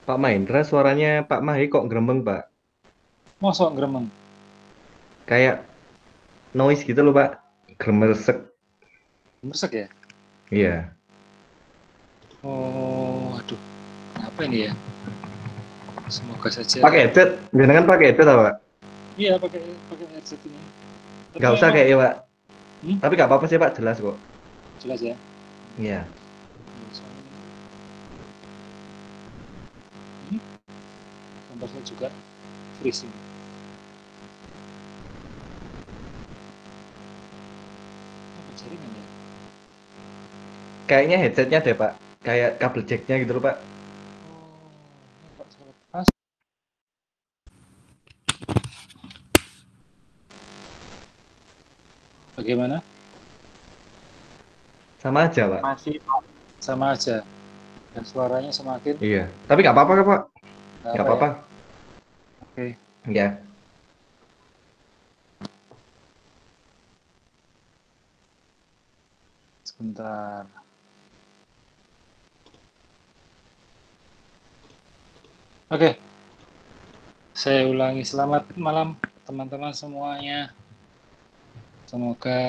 Pak Mahendra, suaranya Pak Mahe kok gremeng, Pak? Mosok gremeng. Kayak noise gitu loh, Pak. Gremersek. Meresek ya? Iya. Oh, aduh. Apa ini ya? Semoga Pakai saja. headset. Jangan pakai headset, apa, Pak? Iya, pakai pakai headset ini. Tapi Nggak usah memang kayak ya, Pak. hmm, Tapi nggak apa-apa sih, Pak. Jelas kok. jelas ya. Iya. Soalnya ini gambarnya juga freezing. Apa jaringan ya? Kayaknya headsetnya deh, Pak. Kayak kabel jacknya gitu loh, Pak. Oh, ini Pak saya lepas. Bagaimana? Sama aja, Pak. Masih sama aja. Dan suaranya semakin Iya. Tapi nggak apa-apa, Pak. Nggak apa ya? apa-apa. Oke, Ya. sebentar. Oke, saya ulangi. Selamat malam teman-teman semuanya. Semoga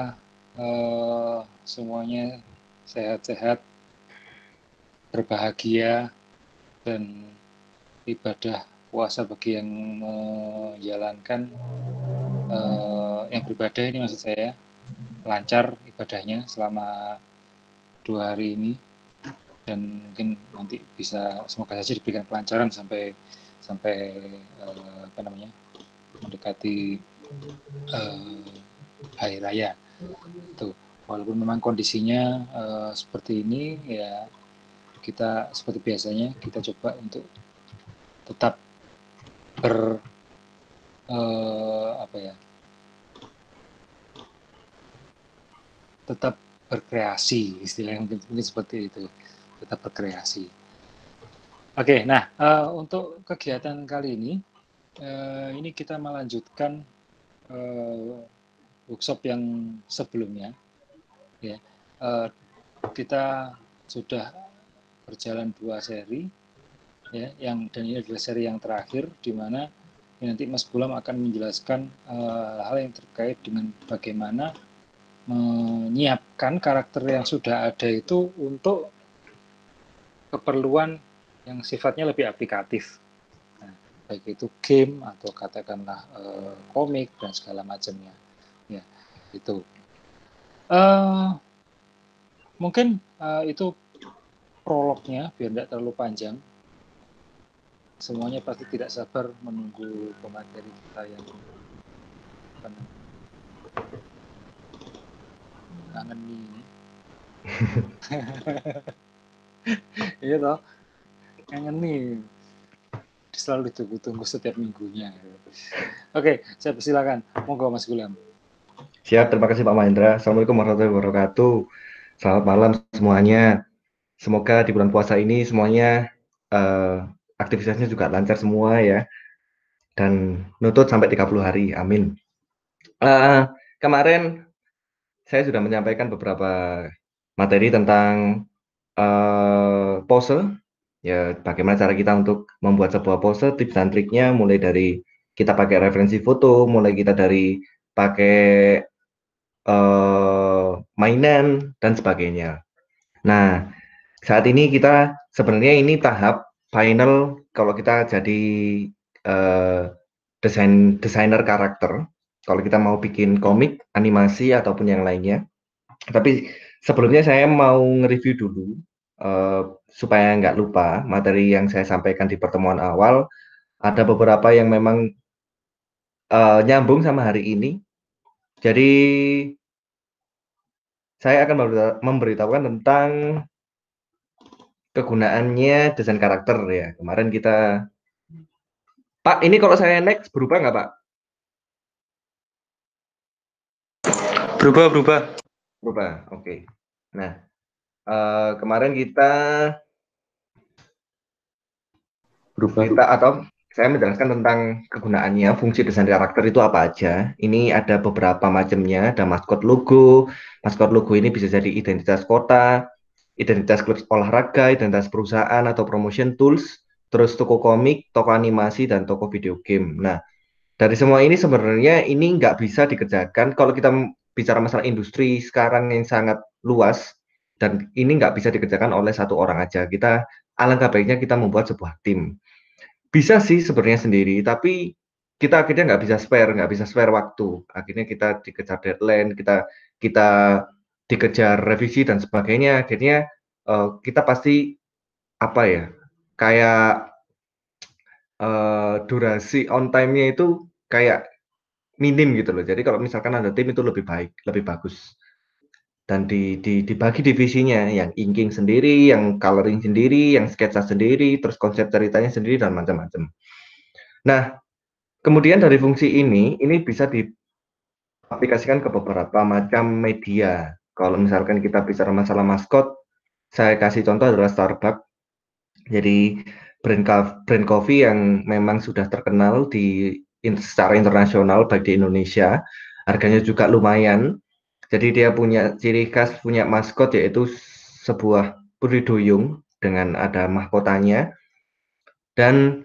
semuanya sehat-sehat, berbahagia, dan ibadah puasa bagi yang menjalankan yang beribadah ini maksud saya lancar ibadahnya selama 2 hari ini, dan mungkin nanti bisa semoga saja diberikan kelancaran sampai sampai apa namanya mendekati eh, hari raya itu. Walaupun memang kondisinya seperti ini ya, kita seperti biasanya kita coba untuk tetap ber apa ya, tetap berkreasi, istilahnya mungkin, mungkin seperti itu, tetap berkreasi. Oke, nah untuk kegiatan kali ini kita melanjutkan uh, workshop yang sebelumnya, ya. Uh, kita sudah berjalan 2 seri, ya, dan ini adalah seri yang terakhir, di mana nanti Mas Gulam akan menjelaskan hal yang terkait dengan bagaimana menyiapkan karakter yang sudah ada itu untuk keperluan yang sifatnya lebih aplikatif. Nah, baik itu game atau katakanlah komik dan segala macamnya. Ya, itu. Uh, Mungkin itu prolognya biar tidak terlalu panjang. Semuanya pasti tidak sabar menunggu pemateri kita yang kangen ini. Iya toh, kangen nih. Selalu ditunggu-tunggu setiap minggunya. Oke, saya persilakan. Monggo Mas Gulam. Siap. Terima kasih, Pak Mahendra. Assalamualaikum warahmatullahi wabarakatuh. Selamat malam semuanya. Semoga di bulan puasa ini semuanya eh, aktivitasnya juga lancar semua ya. Dan nutut sampai 30 hari. Amin. Eh, Kemarin saya sudah menyampaikan beberapa materi tentang pose, ya bagaimana cara kita untuk membuat sebuah pose, tips dan triknya, mulai dari kita pakai referensi foto, mulai kita dari pakai mainan dan sebagainya. Nah, saat ini kita sebenarnya ini tahap final kalau kita jadi eh, desainer karakter. Kalau kita mau bikin komik, animasi ataupun yang lainnya. Tapi sebelumnya saya mau nge-review dulu eh, supaya nggak lupa materi yang saya sampaikan di pertemuan awal. Ada beberapa yang memang nyambung sama hari ini. Jadi saya akan memberitahukan tentang kegunaannya desain karakter ya. Kemarin kita, Pak, ini kalau saya next berubah nggak, Pak? Berubah, berubah. Berubah, oke. Nah, kemarin kita Berubah. atau saya menjelaskan tentang kegunaannya, fungsi desain karakter itu apa aja. Ini ada beberapa macamnya, ada maskot logo. Maskot logo ini bisa jadi identitas kota, identitas klub olahraga, identitas perusahaan atau promotion tools. terus toko komik, toko animasi, dan toko video game. Nah, dari semua ini sebenarnya ini nggak bisa dikerjakan kalau kita bicara masalah industri sekarang yang sangat luas, dan ini nggak bisa dikerjakan oleh satu orang aja. Kita alangkah baiknya kita membuat sebuah tim. Bisa sih sebenarnya sendiri, tapi kita akhirnya nggak bisa spare waktu. Akhirnya kita dikejar deadline, kita dikejar revisi dan sebagainya. Akhirnya kita pasti apa ya, kayak durasi on time-nya itu kayak minim gitu loh. Jadi kalau misalkan ada tim itu lebih baik, lebih bagus. Dan dibagi divisinya, yang inking sendiri, yang coloring sendiri, yang sketsa sendiri, terus konsep ceritanya sendiri dan macam-macam. Nah, kemudian dari fungsi ini bisa diaplikasikan ke beberapa macam media. Kalau misalkan kita bicara masalah maskot, saya kasih contoh adalah Starbucks. Jadi brand coffee yang memang sudah terkenal secara internasional baik di Indonesia, harganya juga lumayan. Jadi dia punya ciri khas, punya maskot yaitu sebuah puri duyung dengan ada mahkotanya dan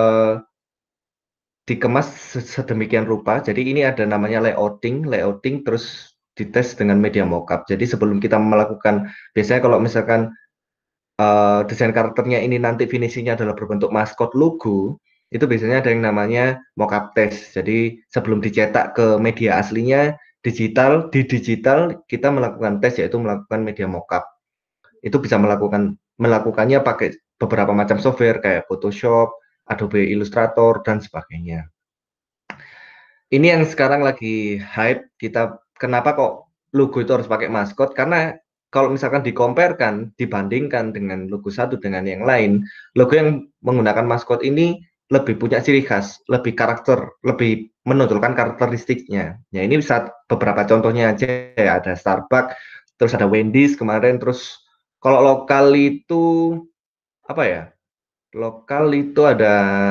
dikemas sedemikian rupa. Jadi ini ada namanya layouting terus dites dengan media mockup. Jadi sebelum kita melakukan, biasanya kalau misalkan desain karakternya ini nanti finishingnya adalah berbentuk maskot logo, itu biasanya ada yang namanya mockup test. Jadi sebelum dicetak ke media aslinya, di digital kita melakukan tes yaitu melakukan media mockup. Itu bisa melakukannya pakai beberapa macam software kayak Photoshop, Adobe Illustrator dan sebagainya. Ini yang sekarang lagi hype, kita kenapa kok logo itu harus pakai maskot? Karena kalau misalkan dibandingkan dengan logo satu dengan yang lain, logo yang menggunakan maskot ini lebih punya ciri khas, lebih karakter, lebih menonjolkan karakteristiknya. Ya ini saat beberapa contohnya aja ya, ada Starbucks, terus ada Wendy's kemarin, terus kalau lokal itu apa ya? Lokal itu ada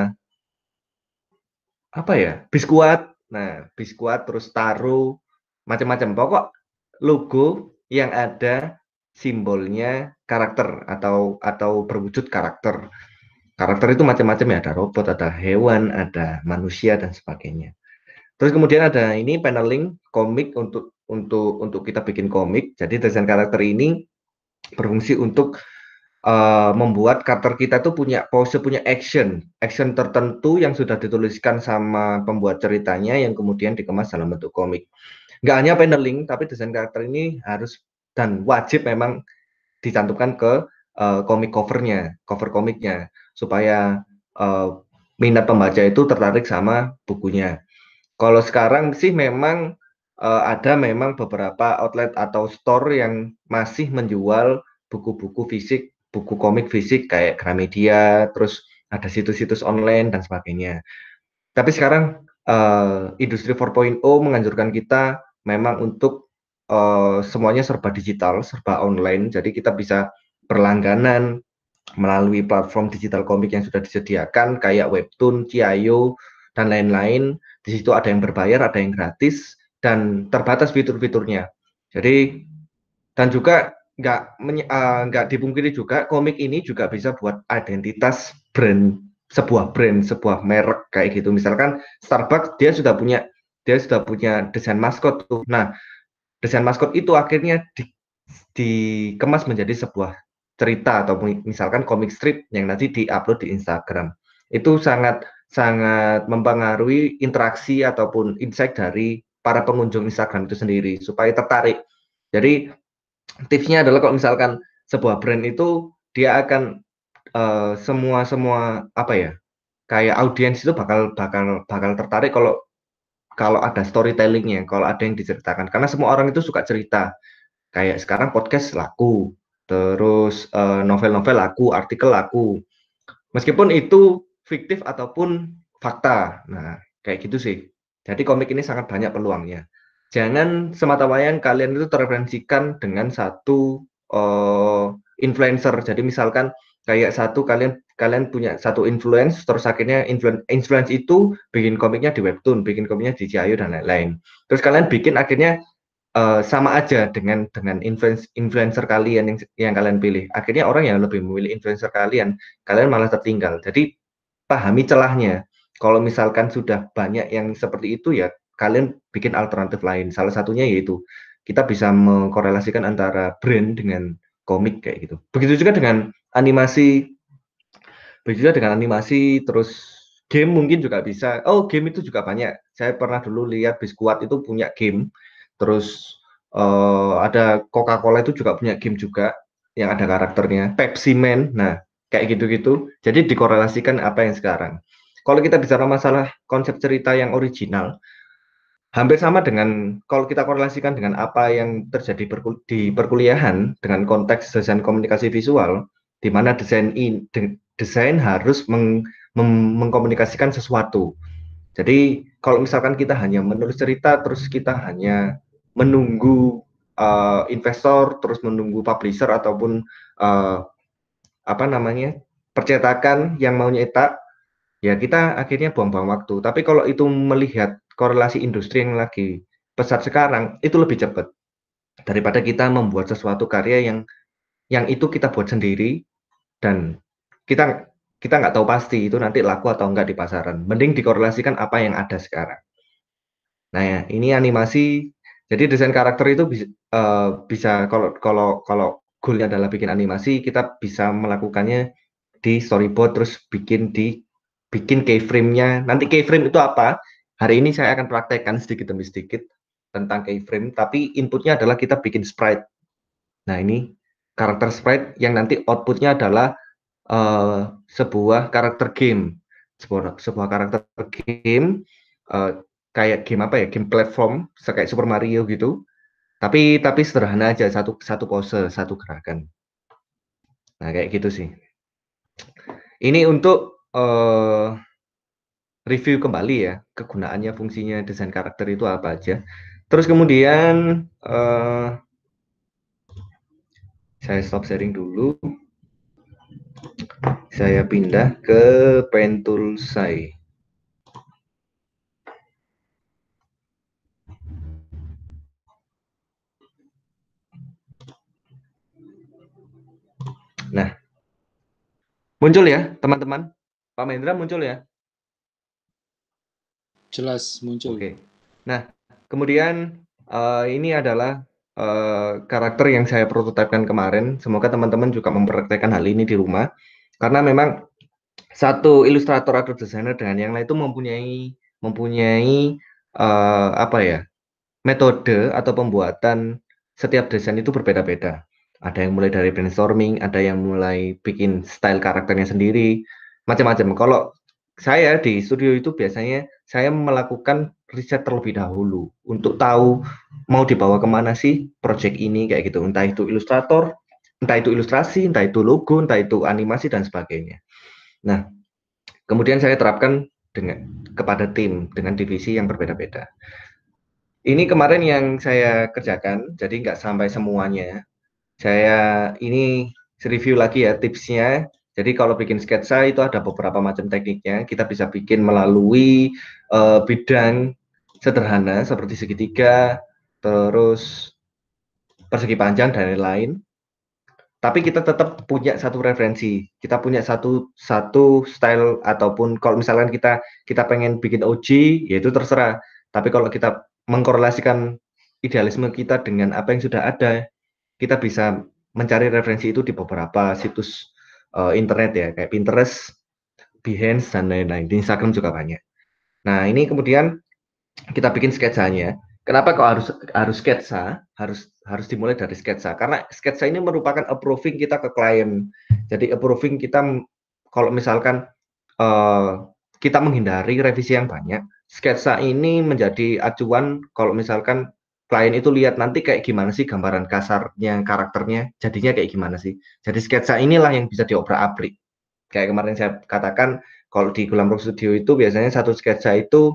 apa ya? Biskuat. Nah, biskuat terus Taro, macam-macam. Pokok logo yang ada simbolnya karakter atau berwujud karakter. Karakter itu macam-macam ya, ada robot, ada hewan, ada manusia dan sebagainya. Terus kemudian ada ini paneling komik untuk kita bikin komik. Jadi desain karakter ini berfungsi untuk membuat karakter kita tuh punya pose, punya action tertentu yang sudah dituliskan sama pembuat ceritanya yang kemudian dikemas dalam bentuk komik. Nggak hanya paneling, tapi desain karakter ini harus dan wajib memang dicantumkan ke komik cover komiknya, supaya minat pembaca itu tertarik sama bukunya. Kalau sekarang sih memang ada memang beberapa outlet atau store yang masih menjual buku-buku fisik, buku komik fisik kayak Gramedia, terus ada situs-situs online dan sebagainya. Tapi sekarang industri 4.0 menganjurkan kita memang untuk semuanya serba digital, serba online. Jadi kita bisa berlangganan melalui platform digital komik yang sudah disediakan kayak Webtoon, Ciayo, dan lain-lain. Di situ ada yang berbayar, ada yang gratis, dan terbatas fitur-fiturnya. Jadi dan juga nggak dipungkiri juga komik ini juga bisa buat identitas sebuah merek kayak gitu. Misalkan Starbucks dia sudah punya desain maskot tuh. Nah, desain maskot itu akhirnya dikemas menjadi sebuah cerita atau misalkan komik strip yang nanti diupload di Instagram. Itu sangat sangat mempengaruhi interaksi ataupun insight dari para pengunjung Instagram itu sendiri supaya tertarik. Jadi tipsnya adalah kalau misalkan sebuah brand itu dia akan semua apa ya, kayak audiens itu bakal tertarik kalau kalau ada storytellingnya, kalau ada yang diceritakan. Karena semua orang itu suka cerita. Kayak sekarang podcast laku, terus novel-novel laku, artikel laku. Meskipun itu fiktif ataupun fakta. Nah, kayak gitu sih. Jadi komik ini sangat banyak peluangnya. Jangan semata-mata kalian itu terreferensikan dengan satu influencer. Jadi misalkan kayak kalian punya satu influence, terus akhirnya influence itu bikin komiknya di Webtoon, bikin komiknya di Ciayo dan lain-lain. Terus kalian bikin akhirnya sama aja dengan influencer kalian yang kalian pilih. Akhirnya orang yang lebih memilih influencer kalian malah tertinggal. Jadi pahami celahnya. Kalau misalkan sudah banyak yang seperti itu ya kalian bikin alternatif lain. Salah satunya yaitu kita bisa mengkorelasikan antara brand dengan komik kayak gitu. Begitu juga dengan animasi, terus game mungkin juga bisa. Oh, game itu juga banyak. Saya pernah dulu lihat Biskuat itu punya game. Terus ada Coca-Cola itu juga punya game juga yang ada karakternya. Pepsi Man. Nah, kayak gitu-gitu. Jadi dikorelasikan apa yang sekarang. Kalau kita bicara masalah konsep cerita yang original, hampir sama dengan kalau kita korelasikan dengan apa yang terjadi di perkuliahan dengan konteks desain komunikasi visual, di mana desain harus mengkomunikasikan sesuatu. Jadi kalau misalkan kita hanya menulis cerita, terus kita hanya menunggu investor, terus menunggu publisher ataupun uh, apa namanya percetakan yang mau nyetak, ya kita akhirnya buang-buang waktu. Tapi kalau itu melihat korelasi industri yang lagi pesat sekarang, itu lebih cepat daripada kita membuat sesuatu karya yang itu kita buat sendiri dan kita kita nggak tahu pasti itu nanti laku atau enggak di pasaran. Mending dikorelasikan apa yang ada sekarang. Nah ya, ini animasi. Jadi desain karakter itu bisa kalau kalau kalau goalnya adalah bikin animasi, kita bisa melakukannya di storyboard terus bikin keyframe-nya. Nanti keyframe itu apa? Hari ini saya akan praktekkan sedikit demi sedikit tentang keyframe, tapi inputnya adalah kita bikin sprite. Nah, ini karakter sprite yang nanti outputnya adalah sebuah karakter game. Sebuah karakter game kayak game apa ya? Game platform kayak Super Mario gitu. Tapi sederhana aja, satu pose, satu gerakan. Nah, kayak gitu sih. Ini untuk review kembali ya, kegunaannya, fungsinya desain karakter itu apa aja. Terus kemudian saya stop sharing dulu. Saya pindah ke Pen Toolsai. Nah, muncul ya teman-teman? Pak Mendra muncul ya? Jelas muncul. Oke. Nah, kemudian ini adalah karakter yang saya prototipekan kemarin. Semoga teman-teman juga mempraktekkan hal ini di rumah. Karena memang satu ilustrator atau desainer dengan yang lain itu mempunyai apa ya, metode atau pembuatan setiap desain itu berbeda-beda. Ada yang mulai dari brainstorming, ada yang mulai bikin style karakternya sendiri, macam-macam. Kalau saya di studio itu biasanya saya melakukan riset terlebih dahulu untuk tahu mau dibawa kemana sih project ini kayak gitu. Entah itu ilustrator, entah itu ilustrasi, entah itu logo, entah itu animasi dan sebagainya. Nah, kemudian saya terapkan kepada tim dengan divisi yang berbeda-beda. Ini kemarin yang saya kerjakan, jadi nggak sampai semuanya. Saya ini review lagi ya tipsnya. Jadi kalau bikin sketsa itu ada beberapa macam tekniknya. Kita bisa bikin melalui bidang sederhana seperti segitiga, terus persegi panjang dan lain-lain. Tapi kita tetap punya satu referensi. Kita punya satu style ataupun kalau misalkan kita pengen bikin OG, ya itu terserah. Tapi kalau kita mengkorelasikan idealisme kita dengan apa yang sudah ada, kita bisa mencari referensi itu di beberapa situs internet ya, kayak Pinterest, Behance, dan lain-lain. Di Instagram juga banyak. Nah, ini kemudian kita bikin sketsanya. Kenapa kok harus sketsa? Harus dimulai dari sketsa karena sketsa ini merupakan approving kita ke klien. Jadi approving kita kalau misalkan kita menghindari revisi yang banyak, sketsa ini menjadi acuan kalau misalkan klien itu lihat nanti kayak gimana sih gambaran kasarnya karakternya, jadinya kayak gimana sih. Jadi sketsa inilah yang bisa diobrak-abrik. Kayak kemarin saya katakan kalau di Glamrock Studio itu biasanya satu sketsa itu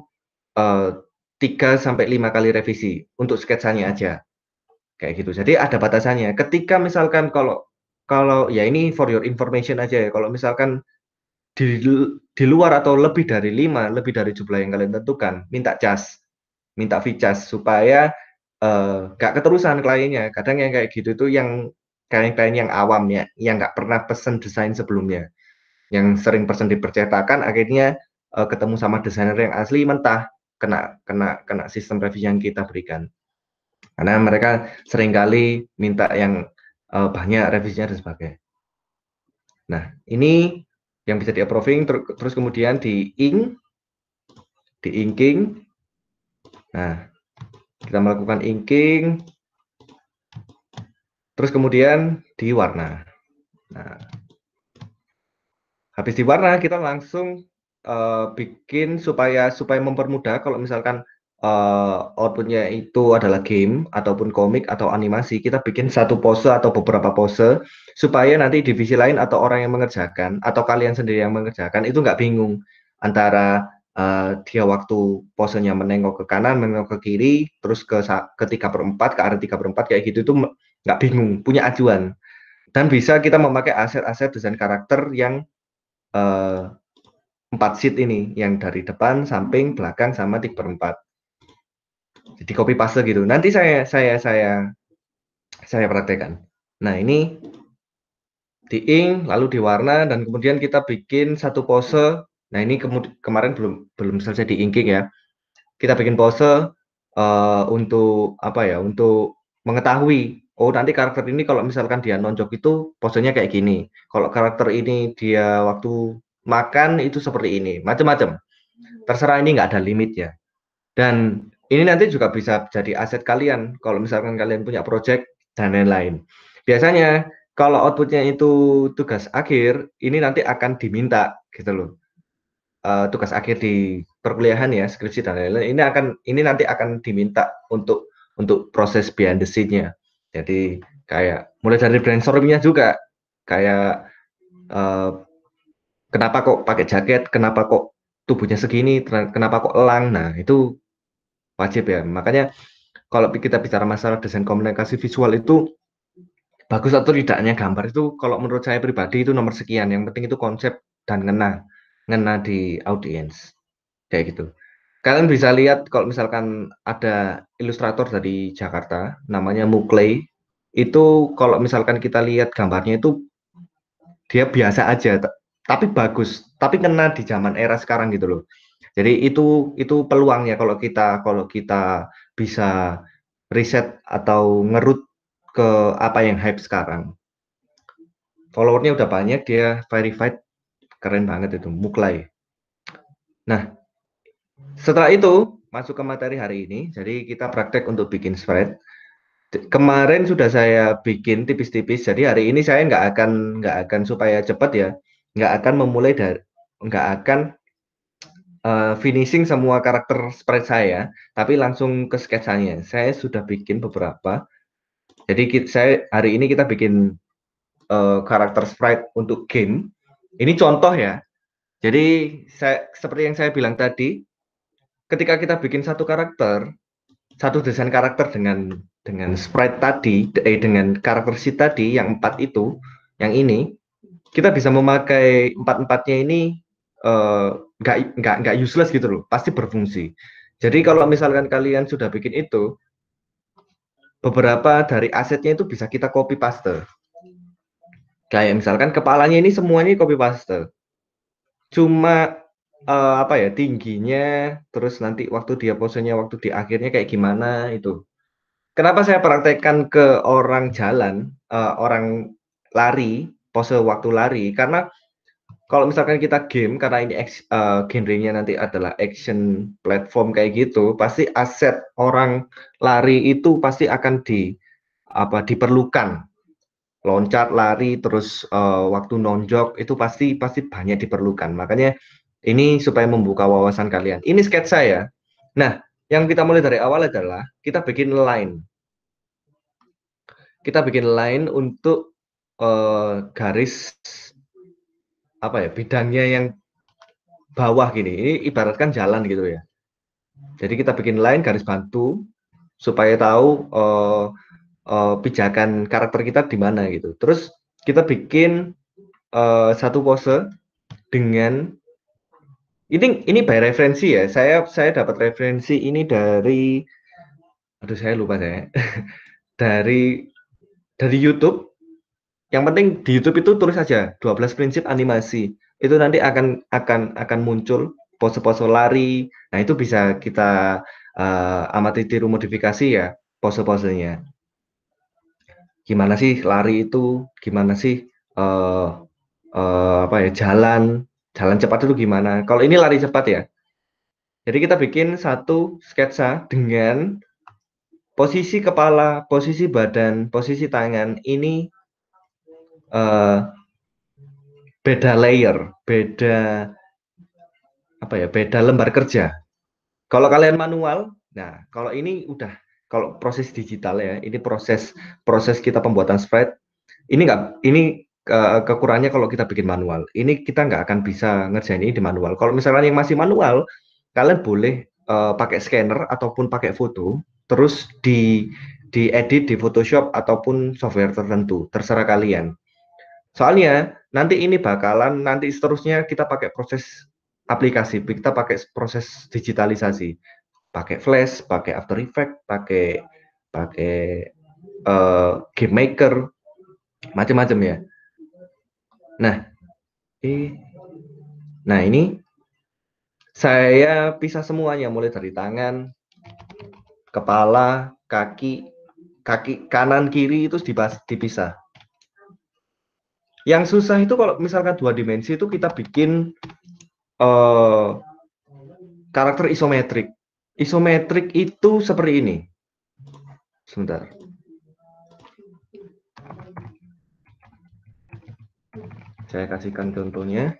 3-5 kali revisi untuk sketsanya aja kayak gitu. Jadi ada batasannya. Ketika misalkan kalau kalau ya ini for your information aja ya. Kalau misalkan di luar atau lebih dari 5, lebih dari jumlah yang kalian tentukan, minta cas, minta fee cas supaya nggak keterusan kliennya. Kadang yang kayak gitu tuh yang klien-klien yang awam ya, yang nggak pernah pesen desain sebelumnya, yang sering pesen di percetakan, akhirnya ketemu sama desainer yang asli mentah, kena sistem revisi yang kita berikan. Karena mereka seringkali minta yang banyak revisinya dan sebagainya. Nah, ini yang bisa di-approving, terus kemudian di-inking. Nah, kita melakukan inking, terus kemudian diwarna. Nah, habis diwarna kita langsung bikin supaya mempermudah kalau misalkan outputnya itu adalah game ataupun komik atau animasi, kita bikin satu pose atau beberapa pose supaya nanti divisi lain atau orang yang mengerjakan atau kalian sendiri yang mengerjakan itu nggak bingung antara dia waktu posenya menengok ke kanan, menengok ke kiri, terus ke 3/4, ke arah 3/4 kayak gitu itu nggak bingung, punya acuan. Dan bisa kita memakai aset-aset desain karakter yang 4 sheet ini, yang dari depan, samping, belakang, sama 3/4. Jadi copy paste gitu. Nanti saya praktekkan. Nah, ini di ink, lalu diwarna, dan kemudian kita bikin satu pose. Nah, ini kemarin belum selesai di inking ya. Kita bikin pose untuk apa ya? Untuk mengetahui, oh nanti karakter ini kalau misalkan dia nonjok itu posenya kayak gini. Kalau karakter ini dia waktu makan itu seperti ini, macam-macam. Terserah, ini nggak ada limitnya. Dan ini nanti juga bisa jadi aset kalian kalau misalkan kalian punya project dan lain-lain. Biasanya kalau outputnya itu tugas akhir, ini nanti akan diminta gitu loh. Tugas akhir di perkuliahan ya, skripsi dan lain-lain. Ini nanti akan diminta untuk proses behind the scene-nya. Jadi kayak mulai dari brainstorming-nya juga, kayak kenapa kok pakai jaket, kenapa kok tubuhnya segini, kenapa kok elang. Nah, itu wajib ya. Makanya kalau kita bicara masalah desain komunikasi visual itu bagus atau tidaknya gambar itu, kalau menurut saya pribadi itu nomor sekian. Yang penting itu konsep dan ngena di audiens kayak gitu. Kalian bisa lihat kalau misalkan ada ilustrator dari Jakarta namanya Mukley, itu kalau misalkan kita lihat gambarnya itu dia biasa aja tapi bagus, tapi kena di zaman era sekarang gitu loh. Jadi itu peluangnya kalau kita bisa riset atau ngerut ke apa yang hype sekarang. Followernya udah banyak, dia verified, keren banget itu, Muklai. Nah, setelah itu masuk ke materi hari ini. Jadi kita praktek untuk bikin spread. Kemarin sudah saya bikin tipis-tipis. Jadi hari ini saya nggak akan supaya cepat ya, nggak akan finishing semua karakter spread saya, tapi langsung ke sketsanya. Saya sudah bikin beberapa. Jadi hari ini kita bikin karakter sprite untuk game. Ini contoh ya. Jadi seperti yang saya bilang tadi, ketika kita bikin satu desain karakter dengan sprite tadi, dengan karakter sheet tadi yang 4 itu, yang ini, kita bisa memakai empat-empatnya ini nggak useless gitu loh, pasti berfungsi. Jadi kalau misalkan kalian sudah bikin itu, beberapa dari asetnya itu bisa kita copy paste. Kayak misalkan kepalanya ini semuanya copy paste. Cuma apa ya, tingginya, terus nanti waktu dia posenya waktu di akhirnya kayak gimana itu. Kenapa saya praktekkan ke orang jalan, orang lari, pose waktu lari? Karena kalau misalkan kita game, karena ini genrenya nanti adalah action platform kayak gitu, pasti aset orang lari itu pasti akan diperlukan. Loncat, lari, terus waktu nonjok itu pasti banyak diperlukan. Makanya ini supaya membuka wawasan kalian. Ini sketsa ya. Nah, yang kita mulai dari awal adalah kita bikin line. Kita bikin line untuk garis apa ya, bidangnya yang bawah gini. Ini ibaratkan jalan gitu ya. Jadi kita bikin line garis bantu supaya tahu pijakan karakter kita di mana gitu. Terus kita bikin satu pose dengan ini by referensi ya. Saya dapat referensi ini dari Aduh, saya lupa saya. dari YouTube. Yang penting di YouTube itu tulis saja 12 prinsip animasi. Itu nanti akan muncul pose-pose lari. Nah, itu bisa kita amati, tiru, modifikasi ya pose-posenya. Gimana sih lari itu? Gimana sih apa ya, jalan cepat itu gimana? Kalau ini lari cepat ya. Jadi kita bikin satu sketsa dengan posisi kepala, posisi badan, posisi tangan ini eh, beda layer, beda apa ya, beda lembar kerja. Kalau kalian manual, nah kalau ini udah, kalau proses digital ya, ini proses proses kita pembuatan sprite, ini nggak, ini kekurangannya kalau kita bikin manual. Ini kita nggak akan bisa ngerjain ini di manual. Kalau misalnya yang masih manual, kalian boleh pakai scanner ataupun pakai foto, terus diedit di Photoshop ataupun software tertentu, terserah kalian. Soalnya nanti ini bakalan, nanti seterusnya kita pakai proses aplikasi, kita pakai proses digitalisasi, pakai Flash, pakai After Effects, pakai pakai Game Maker, macam-macam ya. Nah, ini saya pisah semuanya, mulai dari tangan, kepala, kaki, kaki kanan kiri itu dipisah. Yang susah itu kalau misalkan 2 dimensi itu kita bikin karakter isometrik. Isometrik itu seperti ini. Sebentar. Saya kasihkan contohnya.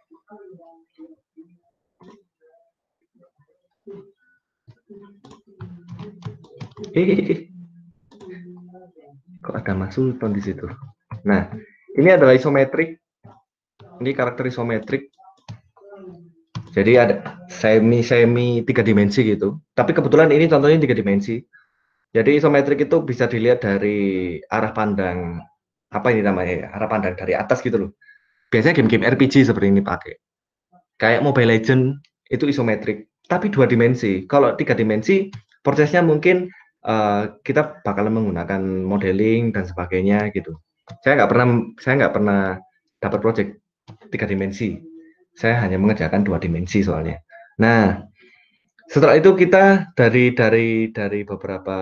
Kok ada Mas Sultan di situ? Nah, ini adalah isometrik. Ini karakter isometrik. Jadi ada semi 3 dimensi gitu. Tapi kebetulan ini contohnya 3 dimensi. Jadi isometrik itu bisa dilihat dari arah pandang, apa ini namanya ya, arah pandang dari atas gitu loh. Biasanya game-game RPG seperti ini pakai. Kayak Mobile Legend itu isometrik, tapi 2 dimensi. Kalau 3 dimensi, prosesnya mungkin kita bakalan menggunakan modeling dan sebagainya gitu. Saya nggak pernah dapat project 3 dimensi. Saya hanya mengerjakan 2 dimensi soalnya. Nah, setelah itu kita dari beberapa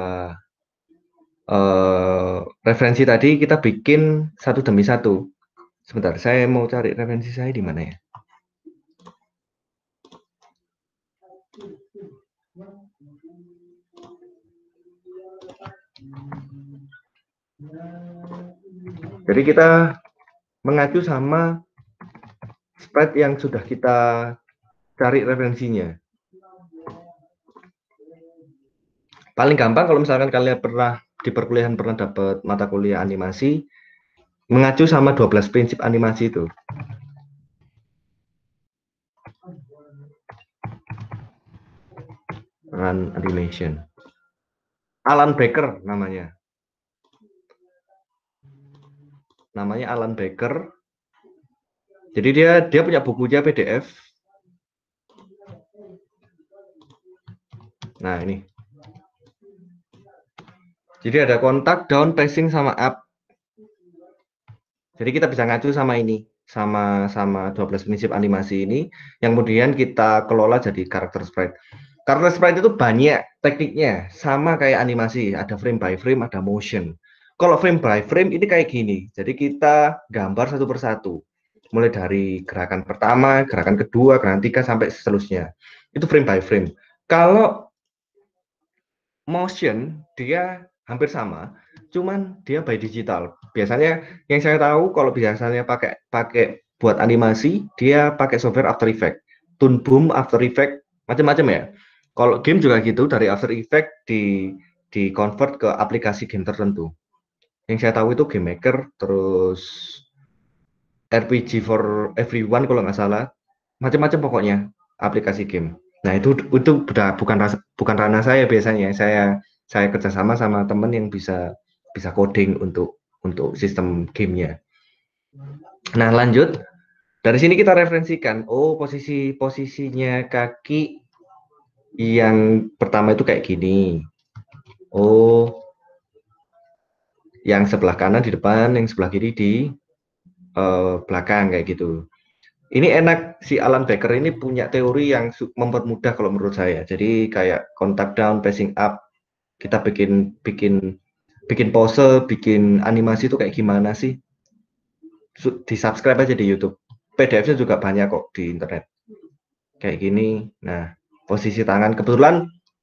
referensi tadi kita bikin satu demi satu. Sebentar, saya mau cari referensi saya di mana ya? Jadi kita mengacu sama sprite yang sudah kita cari referensinya. Paling gampang kalau misalkan kalian pernah di perkuliahan pernah dapat mata kuliah animasi, mengacu sama 12 prinsip animasi itu. Run animation. Alan Baker namanya. Namanya Alan Baker. Jadi dia punya bukunya PDF. Nah, ini. Jadi ada kontak, down, passing, sama up. Jadi kita bisa ngacu sama ini, sama 12 prinsip animasi ini, yang kemudian kita kelola jadi karakter sprite. Karakter sprite itu banyak tekniknya, sama kayak animasi, ada frame by frame, ada motion. Kalau frame by frame ini kayak gini, jadi kita gambar satu persatu, mulai dari gerakan pertama, gerakan kedua, gerakan tiga, sampai seterusnya. Itu frame by frame. Kalau motion, dia hampir sama, cuman dia by digital. Biasanya yang saya tahu kalau biasanya pakai buat animasi, dia pakai software After Effects, Toon Boom, After Effects, macam-macam ya. Kalau game juga gitu, dari After Effects di convert ke aplikasi game tertentu. Yang saya tahu itu Game Maker, terus RPG for Everyone kalau nggak salah, macam-macam pokoknya aplikasi game. Nah, itu udah bukan ranah saya biasanya. Saya kerjasama sama temen yang bisa coding untuk sistem gamenya. Nah, lanjut. Dari sini kita referensikan, oh posisinya kaki yang pertama itu kayak gini. Oh, yang sebelah kanan di depan, yang sebelah kiri di belakang kayak gitu. Ini enak, si Alan Baker ini punya teori yang mempermudah kalau menurut saya. Jadi kayak contact down, passing up, kita bikin bikin bikin pose, bikin animasi itu kayak gimana sih? Di subscribe aja di YouTube. PDF-nya juga banyak kok di internet. Kayak gini. Nah, posisi tangan kebetulan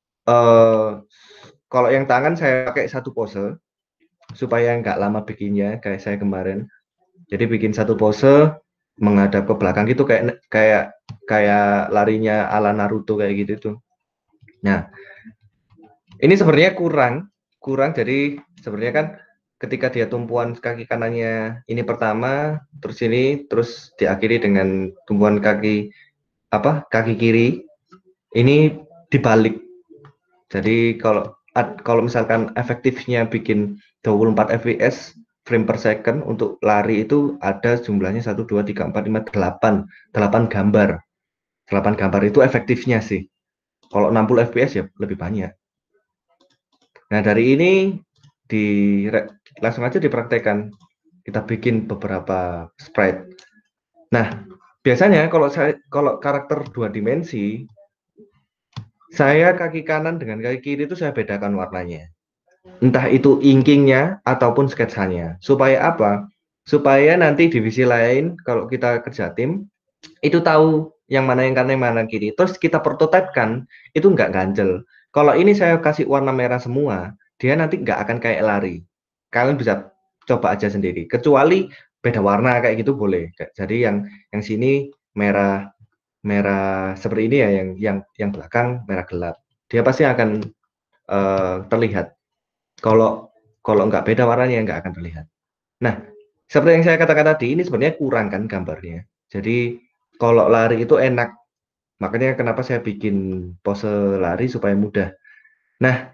kalau yang tangan saya pakai satu pose supaya nggak lama bikinnya kayak saya kemarin. Jadi bikin satu pose menghadap ke belakang gitu kayak kayak kayak larinya ala Naruto kayak gitu tuh. Nah, ini sebenarnya kurang jadi sebenarnya kan ketika dia tumpuan kaki kanannya ini pertama, terus ini terus diakhiri dengan tumpuan kaki kaki kiri ini dibalik. Jadi kalau misalkan efektifnya bikin 24 fps frame per second untuk lari itu ada jumlahnya 1 2 3 4 5 8 gambar. 8 gambar itu efektifnya sih. Kalau 60 fps ya lebih banyak. Nah, dari ini langsung aja dipraktekkan. Kita bikin beberapa sprite. Nah, biasanya kalau karakter 2 dimensi, saya kaki kanan dengan kaki kiri itu saya bedakan warnanya. Entah itu inkingnya ataupun sketsanya. Supaya apa? Supaya nanti divisi lain kalau kita kerja tim itu tahu yang mana yang kanan yang mana kiri. Terus kita prototipekan itu nggak ganjel. Kalau ini saya kasih warna merah semua, dia nanti nggak akan kayak lari. Kalian bisa coba aja sendiri. Kecuali beda warna kayak gitu boleh. Jadi yang sini merah merah seperti ini ya, yang belakang merah gelap. Dia pasti akan terlihat. Kalau nggak beda warnanya nggak akan terlihat. Nah, seperti yang saya katakan tadi, ini sebenarnya kurang kan gambarnya. Jadi kalau lari itu enak, makanya kenapa saya bikin pose lari supaya mudah. Nah,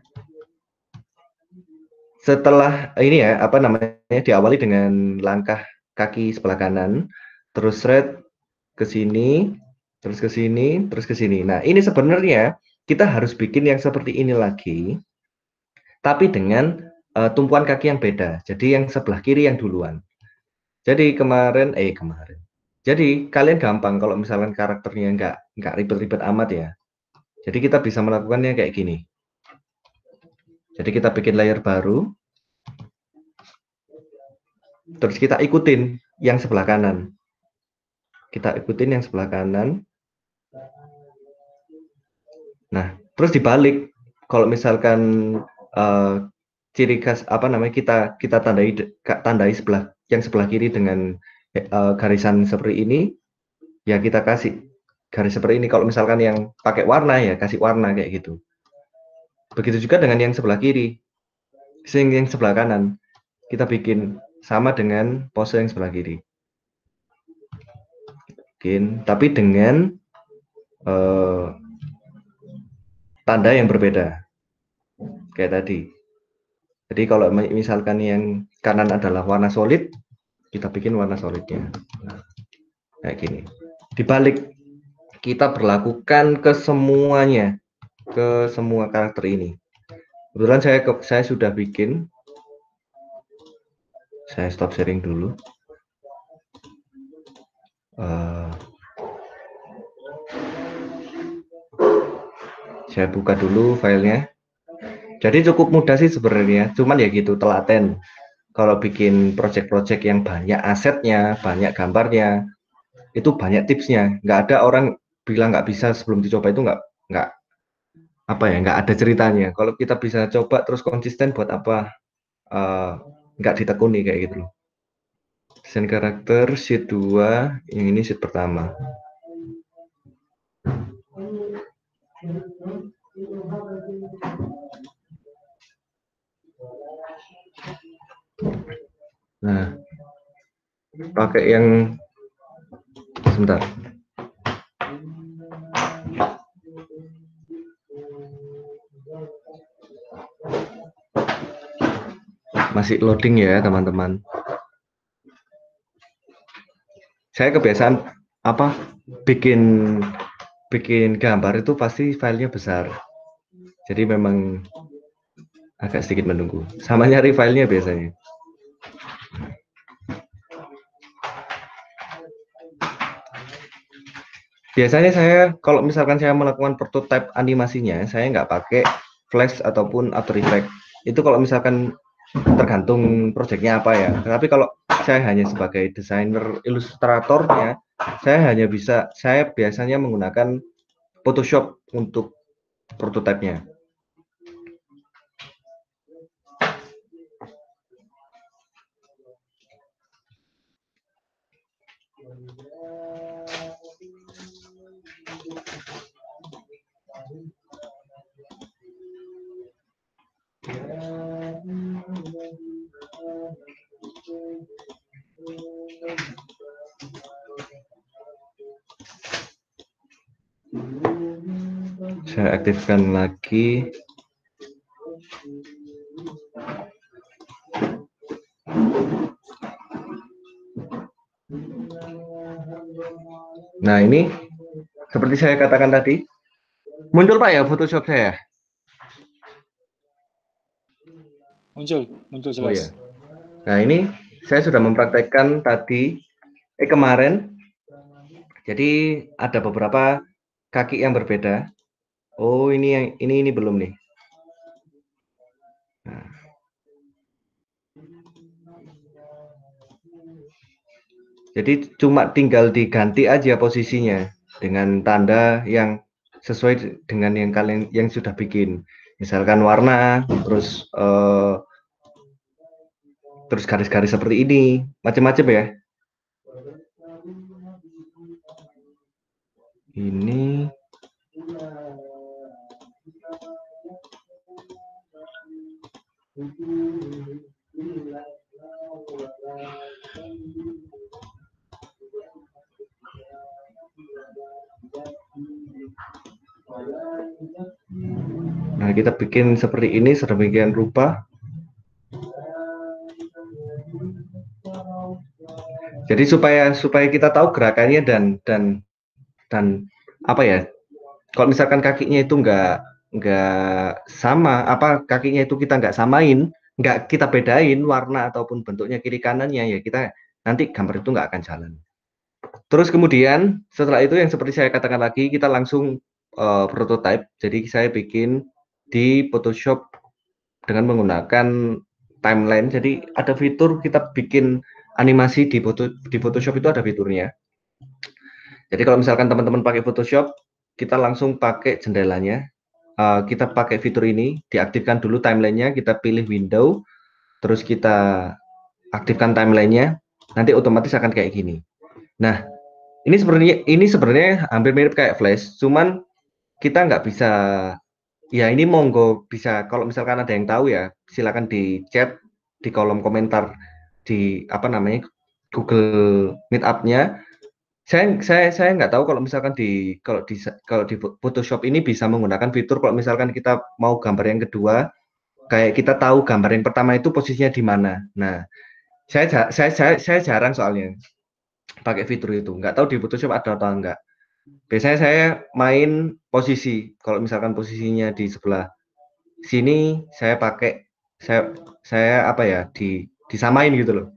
setelah ini ya, apa namanya, diawali dengan langkah kaki sebelah kanan, terus thread ke sini, terus ke sini, terus ke sini. Nah, ini sebenarnya kita harus bikin yang seperti ini lagi, tapi dengan tumpuan kaki yang beda. Jadi yang sebelah kiri yang duluan. Jadi kemarin. Jadi kalian gampang kalau misalkan karakternya nggak ribet-ribet amat ya. Jadi kita bisa melakukannya kayak gini. Jadi kita bikin layer baru. Terus kita ikutin yang sebelah kanan. Kita ikutin yang sebelah kanan. Nah, terus dibalik. Kalau misalkan ciri khas kita tandai sebelah kiri dengan garisan seperti ini, ya kita kasih garis seperti ini. Kalau misalkan yang pakai warna ya kasih warna kayak gitu. Begitu juga dengan yang sebelah kiri. Yang sebelah kanan kita bikin sama dengan pose yang sebelah kiri. Bikin, tapi dengan tanda yang berbeda. Kayak tadi. Jadi kalau misalkan yang kanan adalah warna solid, kita bikin warna solidnya. Kayak gini. Dibalik, kita berlakukan ke semuanya, ke semua karakter ini. Kebetulan saya sudah bikin. Saya stop sharing dulu. Saya buka dulu filenya. Jadi cukup mudah sih sebenarnya, cuman ya gitu telaten. Kalau bikin project-project yang banyak asetnya, banyak gambarnya, itu banyak tipsnya. Nggak ada orang bilang nggak bisa sebelum dicoba, itu nggak nggak ada ceritanya. Kalau kita bisa coba terus konsisten, buat apa nggak ditekuni kayak gitu loh. Desain karakter sheet 2, yang ini sheet pertama. Nah, pakai yang sebentar. Masih loading ya teman-teman. Saya kebiasaan bikin gambar itu pasti filenya besar. Jadi memang agak sedikit menunggu. Sama nyari filenya biasanya. Biasanya saya kalau misalkan saya melakukan prototype animasinya, saya nggak pakai Flash ataupun After Effects. Itu kalau misalkan tergantung proyeknya apa ya. Tapi kalau saya hanya sebagai desainer ilustratornya, saya biasanya menggunakan Photoshop untuk prototipenya. Saya aktifkan lagi. Nah, ini seperti saya katakan tadi, muncul Pak ya Photoshop saya? Muncul jelas. Oh ya. Nah, ini saya sudah mempraktekkan tadi, kemarin. Jadi ada beberapa kaki yang berbeda. Oh, ini belum nih. Nah. Jadi cuma tinggal diganti aja posisinya dengan tanda yang sesuai dengan yang kalian yang sudah bikin. Misalkan warna, terus garis-garis seperti ini, macam-macam ya. Ini nah, kita bikin seperti ini sedemikian rupa. Jadi supaya kita tahu gerakannya dan apa ya? Kalau misalkan kakinya itu nggak sama, apa kakinya itu kita nggak samain, nggak kita bedain warna ataupun bentuknya kiri kanannya, ya kita nanti gambar itu nggak akan jalan. Terus kemudian setelah itu yang seperti saya katakan lagi, kita langsung prototype. Jadi saya bikin di Photoshop dengan menggunakan timeline. Jadi ada fitur kita bikin animasi di Photoshop itu ada fiturnya. Jadi kalau misalkan teman-teman pakai Photoshop, kita langsung pakai jendelanya. Kita pakai fitur ini, diaktifkan dulu timelinenya, kita pilih window, terus kita aktifkan timelinenya, nanti otomatis akan kayak gini. Nah, ini sebenarnya hampir mirip kayak Flash, cuman kita nggak bisa, ya ini monggo bisa, kalau misalkan ada yang tahu ya, silakan di chat di kolom komentar di apa namanya Google Meetup-nya. Saya nggak tahu kalau misalkan kalau di Photoshop ini bisa menggunakan fitur kalau misalkan kita mau gambar yang kedua, kayak kita tahu gambar yang pertama itu posisinya di mana. Nah, saya jarang soalnya pakai fitur itu. Nggak tahu di Photoshop ada atau enggak. Biasanya saya main posisi. Kalau misalkan posisinya di sebelah sini, saya apa ya disamain gitu loh.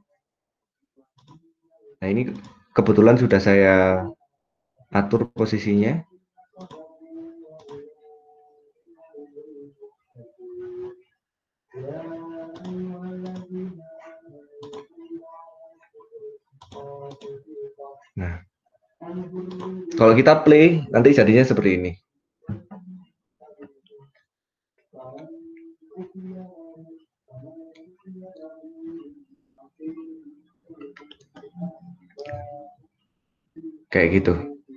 Nah, ini kebetulan sudah saya atur posisinya. Nah, kalau kita play nanti jadinya seperti ini. Kayak gitu.